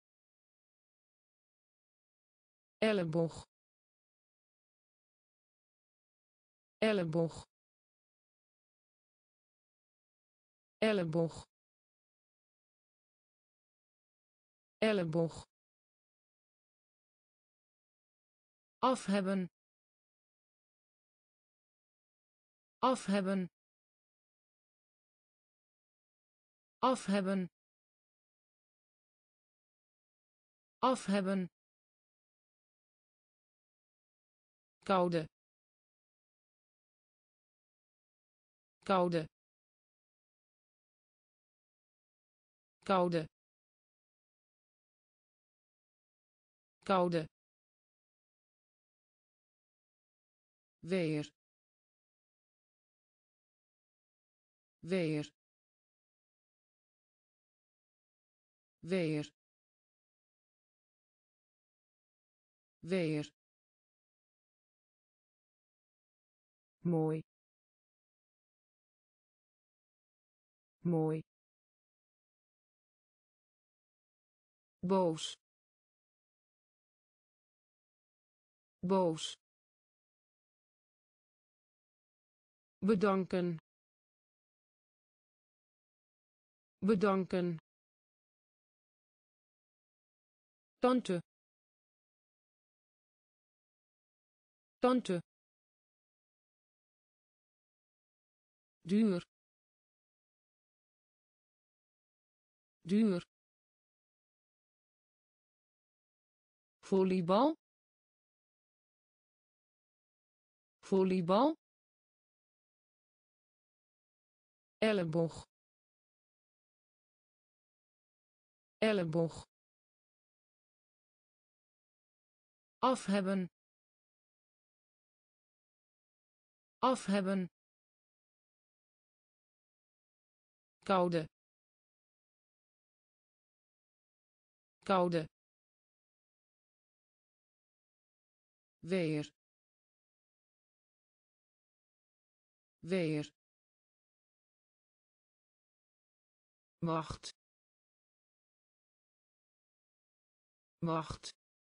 elleboog, elleboog, elleboog, elleboog, af hebben, af hebben, af hebben, af hebben, koude, koude, koude, koude, weer, weer, weer, weer, mooi, mooi, boos, boos, bedanken, bedanken, tante, tante, duur, duur, volleybal, volleybal, elleboog, elleboog, af hebben, af hebben, koude, koude, weer, weer, wacht, wacht,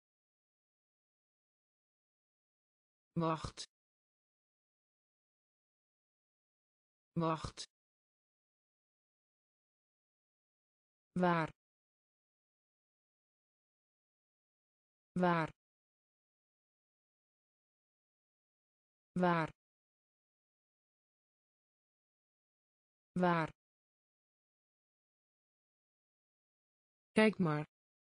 wacht, wacht, waar, waar, waar, waar, kijk maar,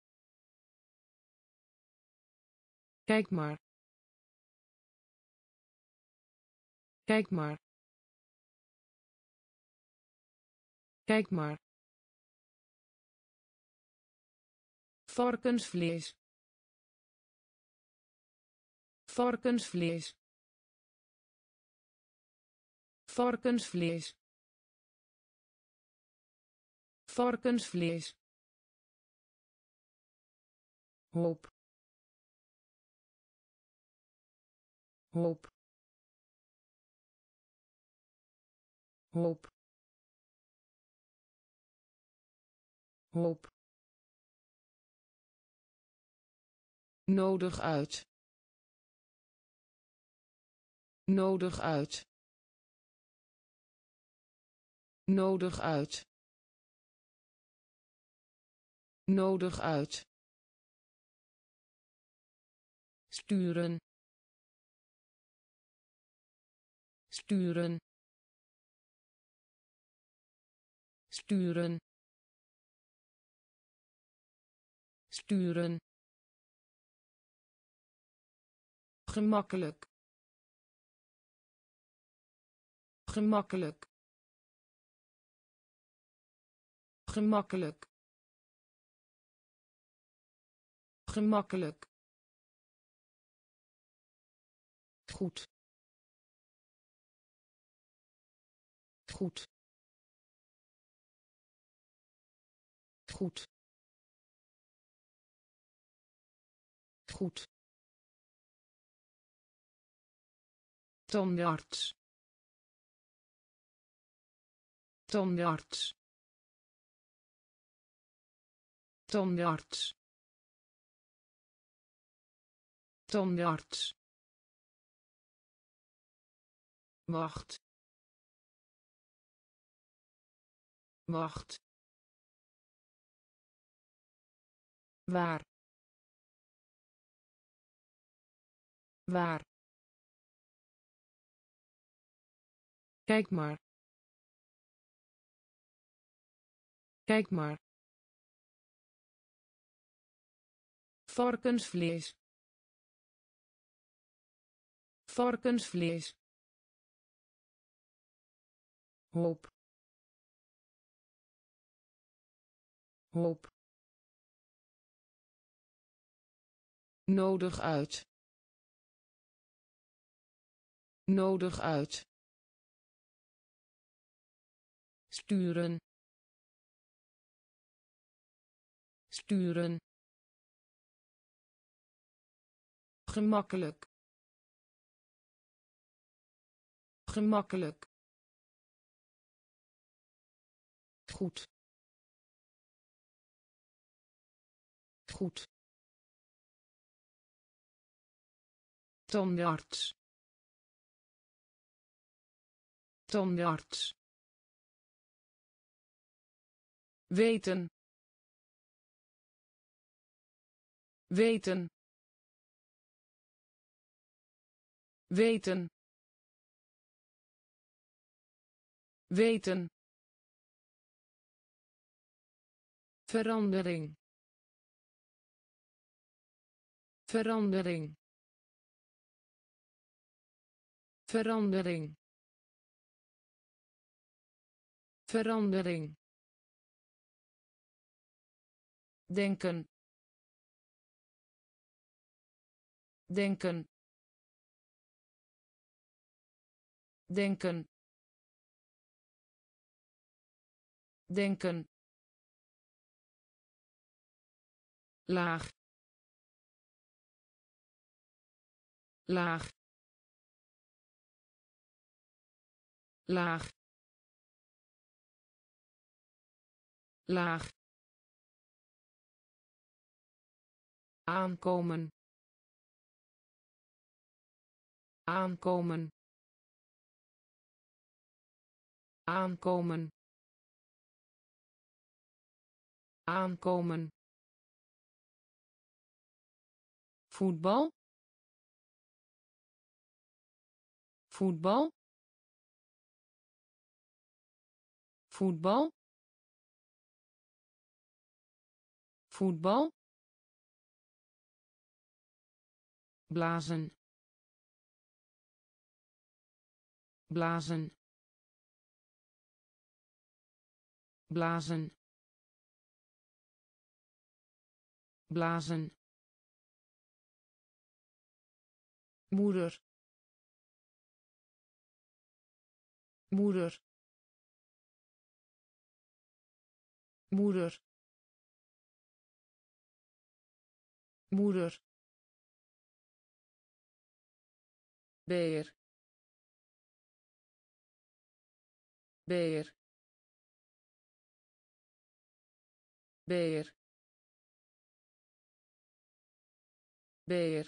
kijk maar, kijk maar, kijk maar, varkensvlees, varkensvlees, varkensvlees, varkensvlees, hoop, hoop, hoop, hoop, nodig uit, nodig uit, nodig uit, nodig uit, sturen, sturen, sturen, sturen, gemakkelijk, gemakkelijk, gemakkelijk, gemakkelijk, goed, goed, goed, goed, tandarts, tandarts, tandarts, tandarts, wacht, wacht, waar, waar, kijk maar, Kijk maar. Varkensvlees. Varkensvlees. Hoop. Hoop. Nodig uit. Nodig uit. Sturen. Sturen. Gemakkelijk. Gemakkelijk. Goed. Goed. Tandarts. Tandarts. Weten. Weten. Weten. Weten. Verandering. Verandering. Verandering. Verandering. Denken. Denken. Denken. Denken. Laag. Laag. Laag. Laag. Aankomen. Aankomen. Aankomen. Aankomen. Voetbal. Voetbal. Voetbal. Voetbal. Blazen. Blazen. Blazen. Blazen. Moeder. Moeder. Moeder. Moeder. Beer. Beer. Beer. Beer.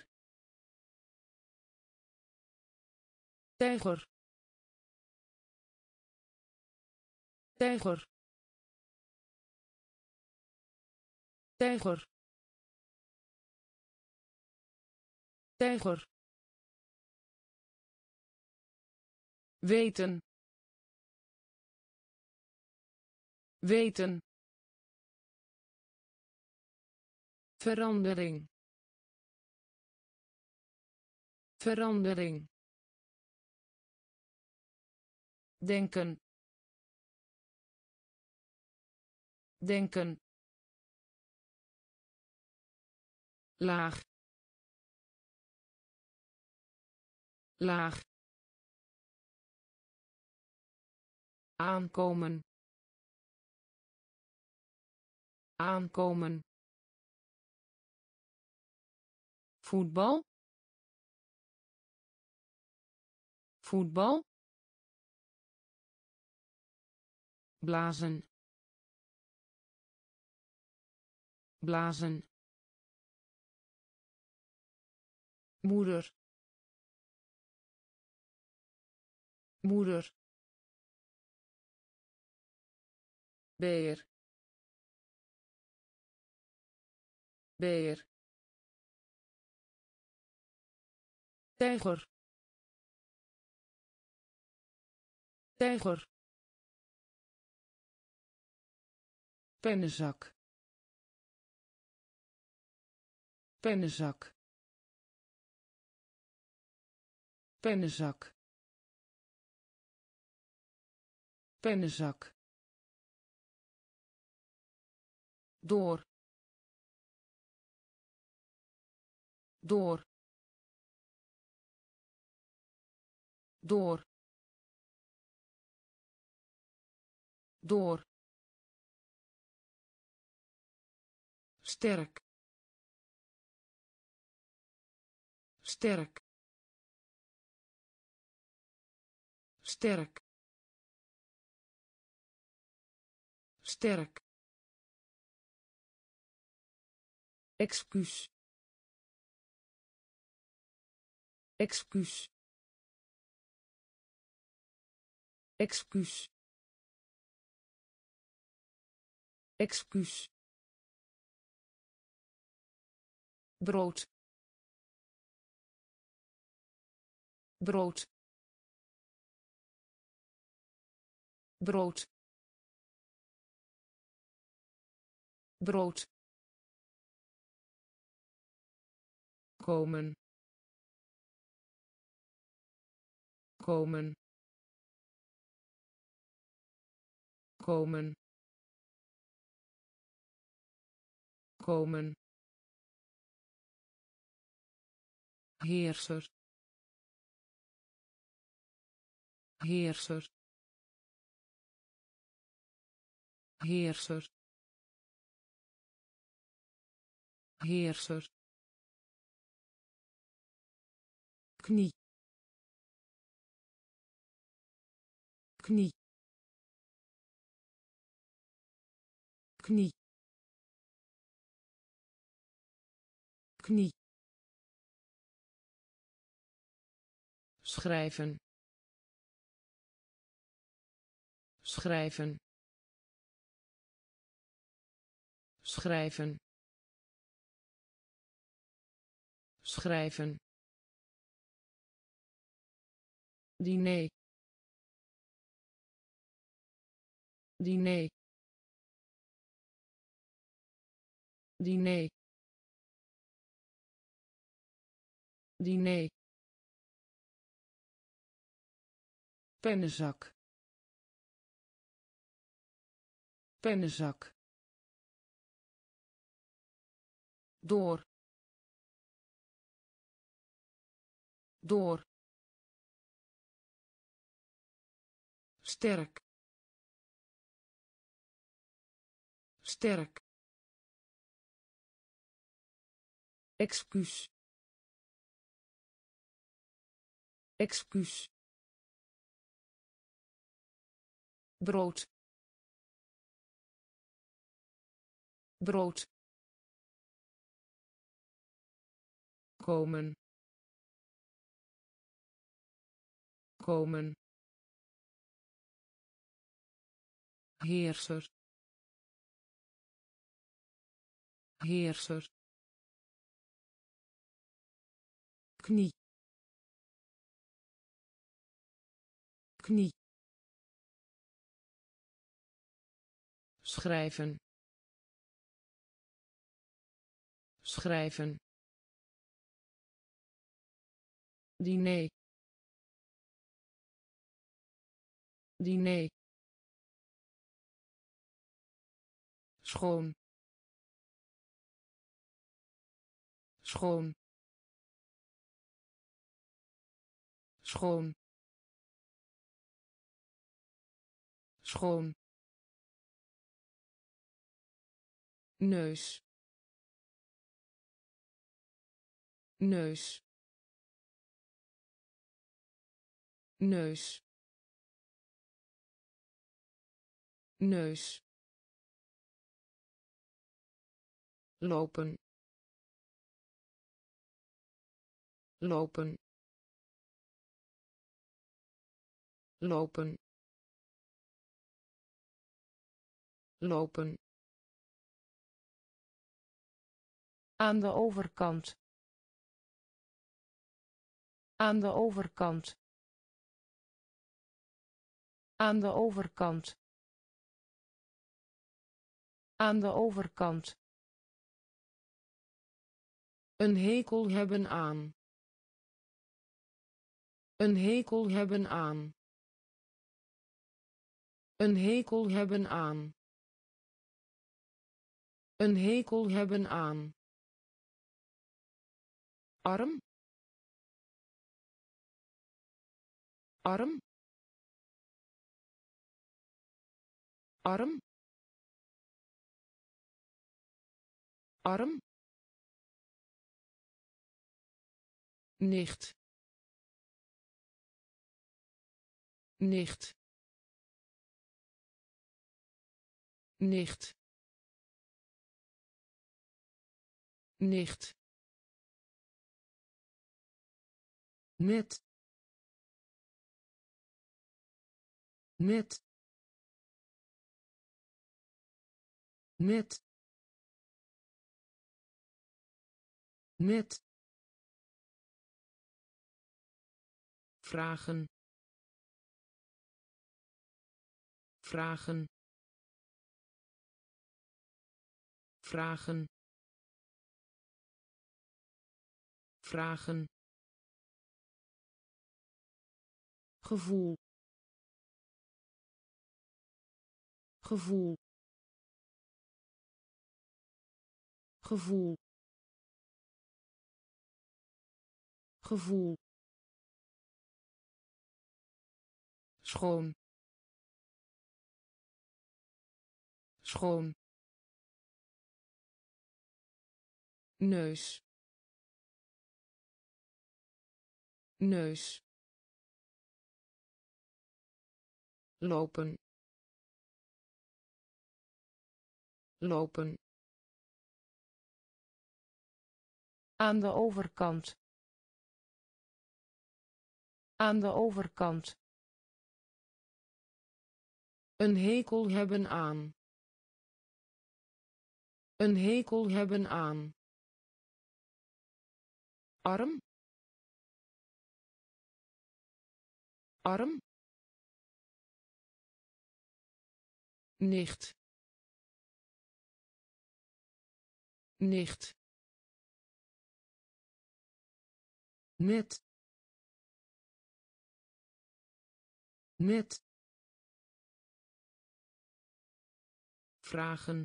Tijger. Tijger. Tijger. Tijger. Weten. Weten. Verandering. Verandering. Denken. Denken. Laag. Laag. Aankomen. Aankomen. Voetbal. Voetbal. Blazen. Blazen. Moeder. Moeder. Beer. Beer. Tijger. Tijger. pennenzak pennenzak pennenzak pennenzak door door door door sterk sterk sterk sterk excuus excuus excuus excuus brood brood brood brood komen komen komen komen heerser heerser heerser heerser knie knie knie knie schrijven schrijven schrijven schrijven diner diner diner diner pennenzak pennenzak door door sterk sterk excuus excuus brood brood komen komen heerser heerser knie knie schrijven schrijven diner diner schoon schoon schoon schoon neus neus neus neus lopen lopen lopen lopen aan de overkant aan de overkant aan de overkant Aan de overkant. Een hekel hebben aan. Een hekel hebben aan. Een hekel hebben aan. Een hekel hebben aan. Arm. Arm. Arm. Arm. Nicht. Nicht. Nicht. Nicht. Net. Net. Net. Net. Vragen. Vragen. Vragen. Vragen. Gevoel. Gevoel. Gevoel. Gevoel. Schoon. Schoon. Neus. Neus. Lopen. Lopen. Aan de overkant. Aan de overkant. Een hekel hebben aan. Een hekel hebben aan. Arm. Arm. Nicht. Nicht. Net. Net. Vragen.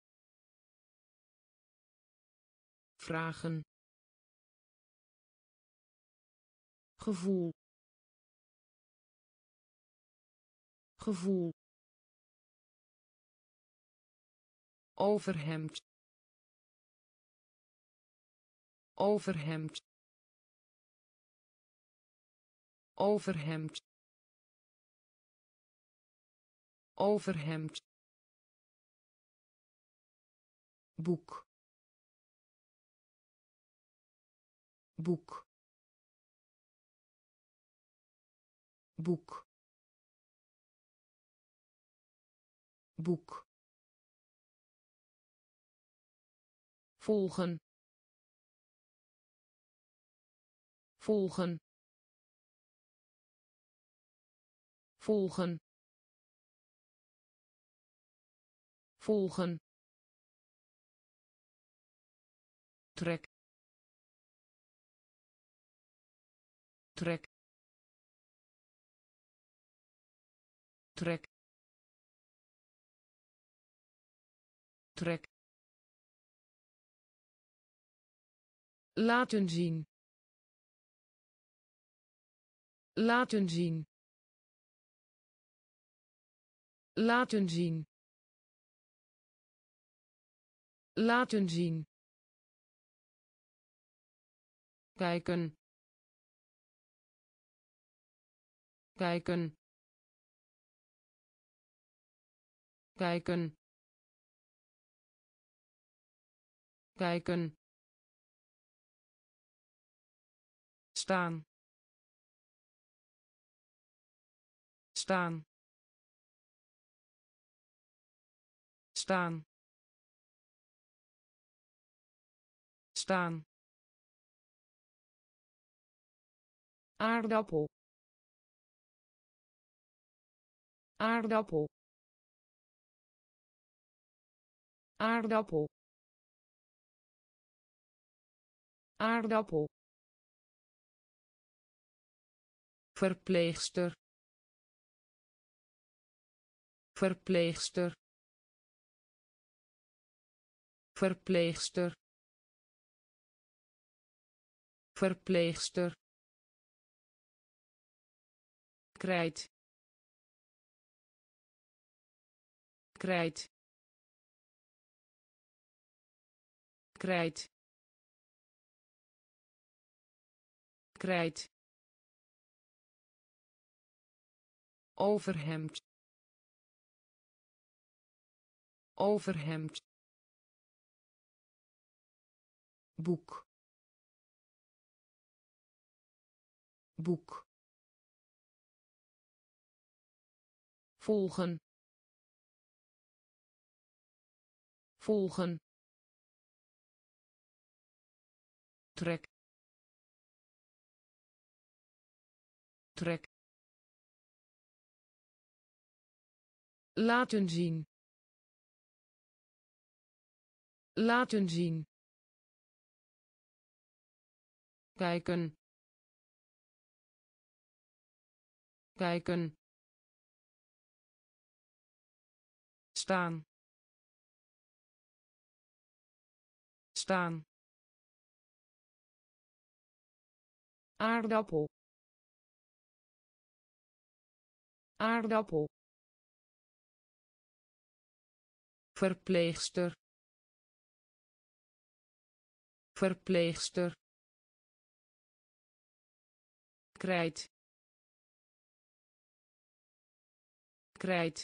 Vragen. Gevoel. Gevoel. Overhemd. Overhemd. Overhemd. Overhemd. Boek. Boek. Boek. Boek. Volgen. Volgen. Volgen. Volgen. Trek. Trek. Trek. Trek. Laten zien. Laten zien. Laten zien. Laten zien. Kijken. Kijken. Kijken. Kijken. Staan. Staan. Staan. Staan. Aardappel. Aardappel. aardappel aardappel verpleegster verpleegster verpleegster verpleegster krijt krijt krijt krijt overhemd overhemd boek boek volgen volgen trek trek laten zien laten zien kijken kijken staan staan aardappel aardappel verpleegster verpleegster krijt krijt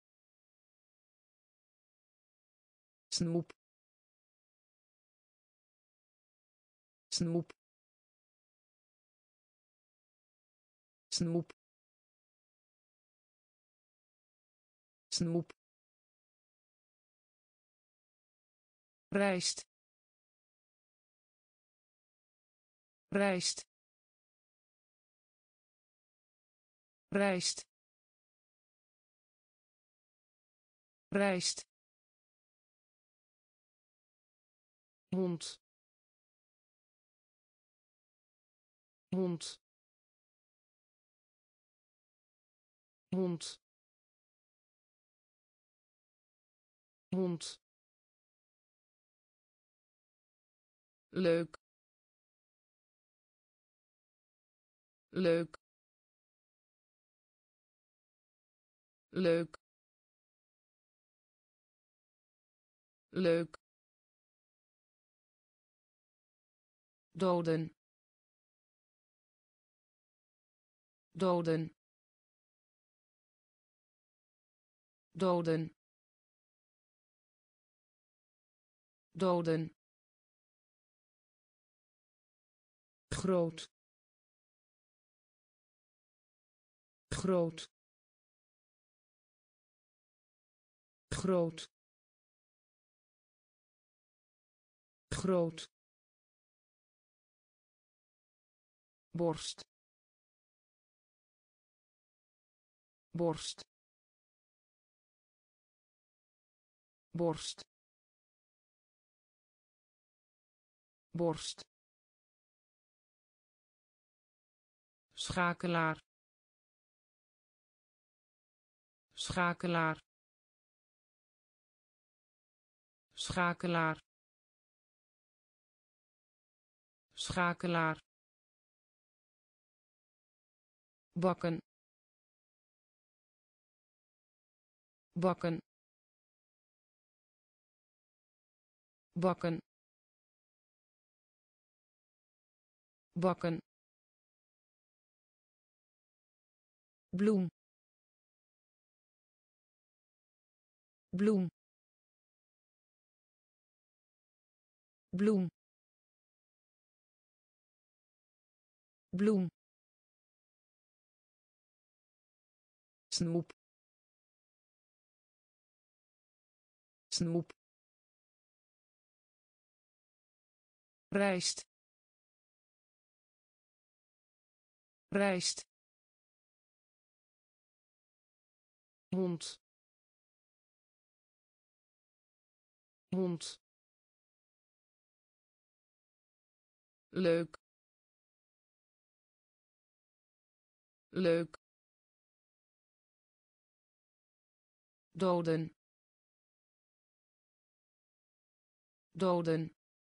snoep snoep snoep snoep rijst rijst rijst rijst hond hond hond hond leuk leuk leuk leuk doden doden doden doden groot groot groot groot borst borst borst borst schakelaar schakelaar schakelaar schakelaar bakken bakken bakken bakken bloem bloem bloem bloem snoep snoep rijst rijst hond hond, leuk, leuk, doden, doden,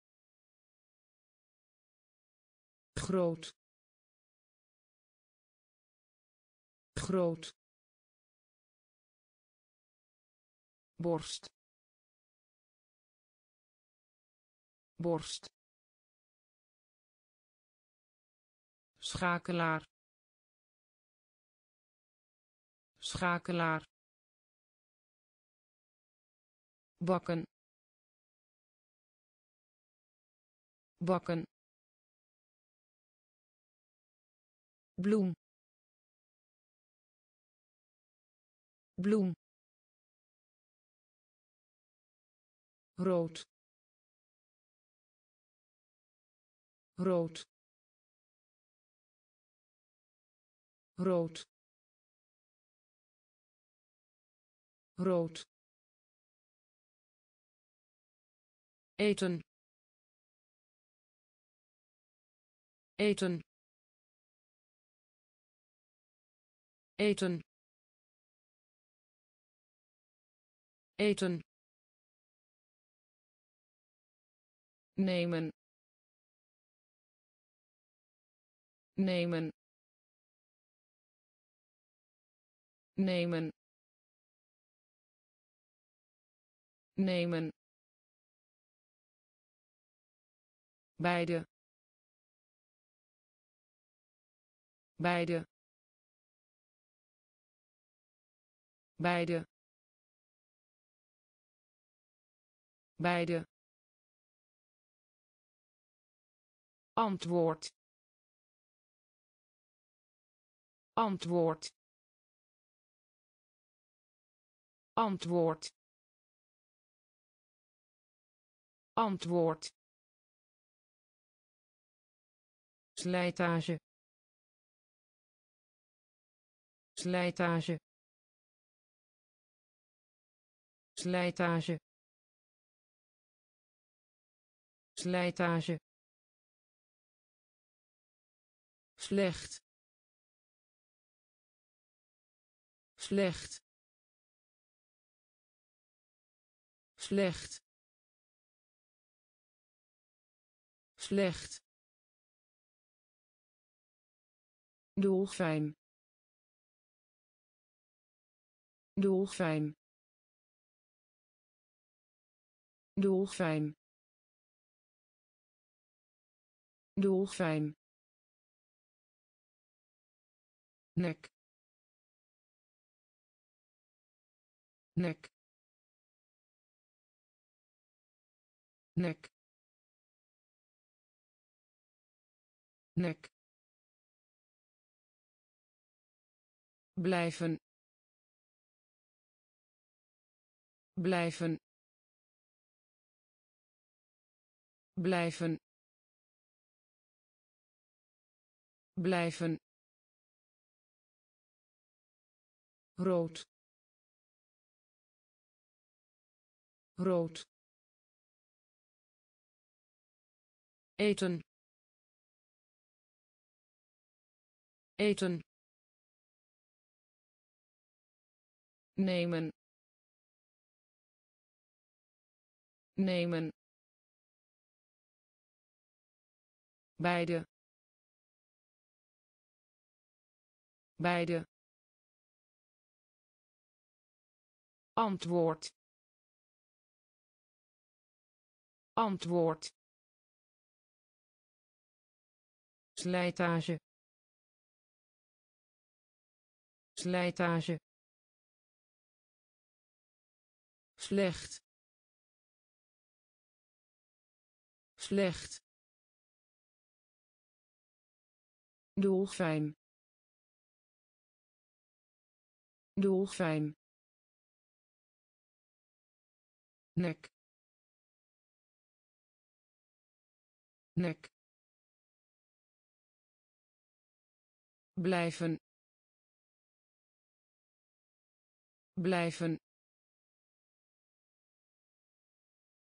groot, groot, borst, borst, schakelaar, schakelaar, bakken, bakken, bloem, bloem, rood, rood, rood, rood, eten, eten, eten, eten, nemen, nemen, nemen, nemen, beide, beide, beide, beide, antwoord, antwoord, antwoord, antwoord, slijtage, slijtage, slijtage, slijtage, slecht, slecht, slecht, slecht, dolfijn, dolfijn, dolfijn, dolfijn, nek, nek, nek, nek, blijven, blijven, blijven, blijven, rood, rood, eten, eten, nemen, nemen, beide, beide, antwoord, antwoord, slijtage, slijtage, slecht, slecht, dolfijn, dolfijn, nek, nek, blijven, blijven,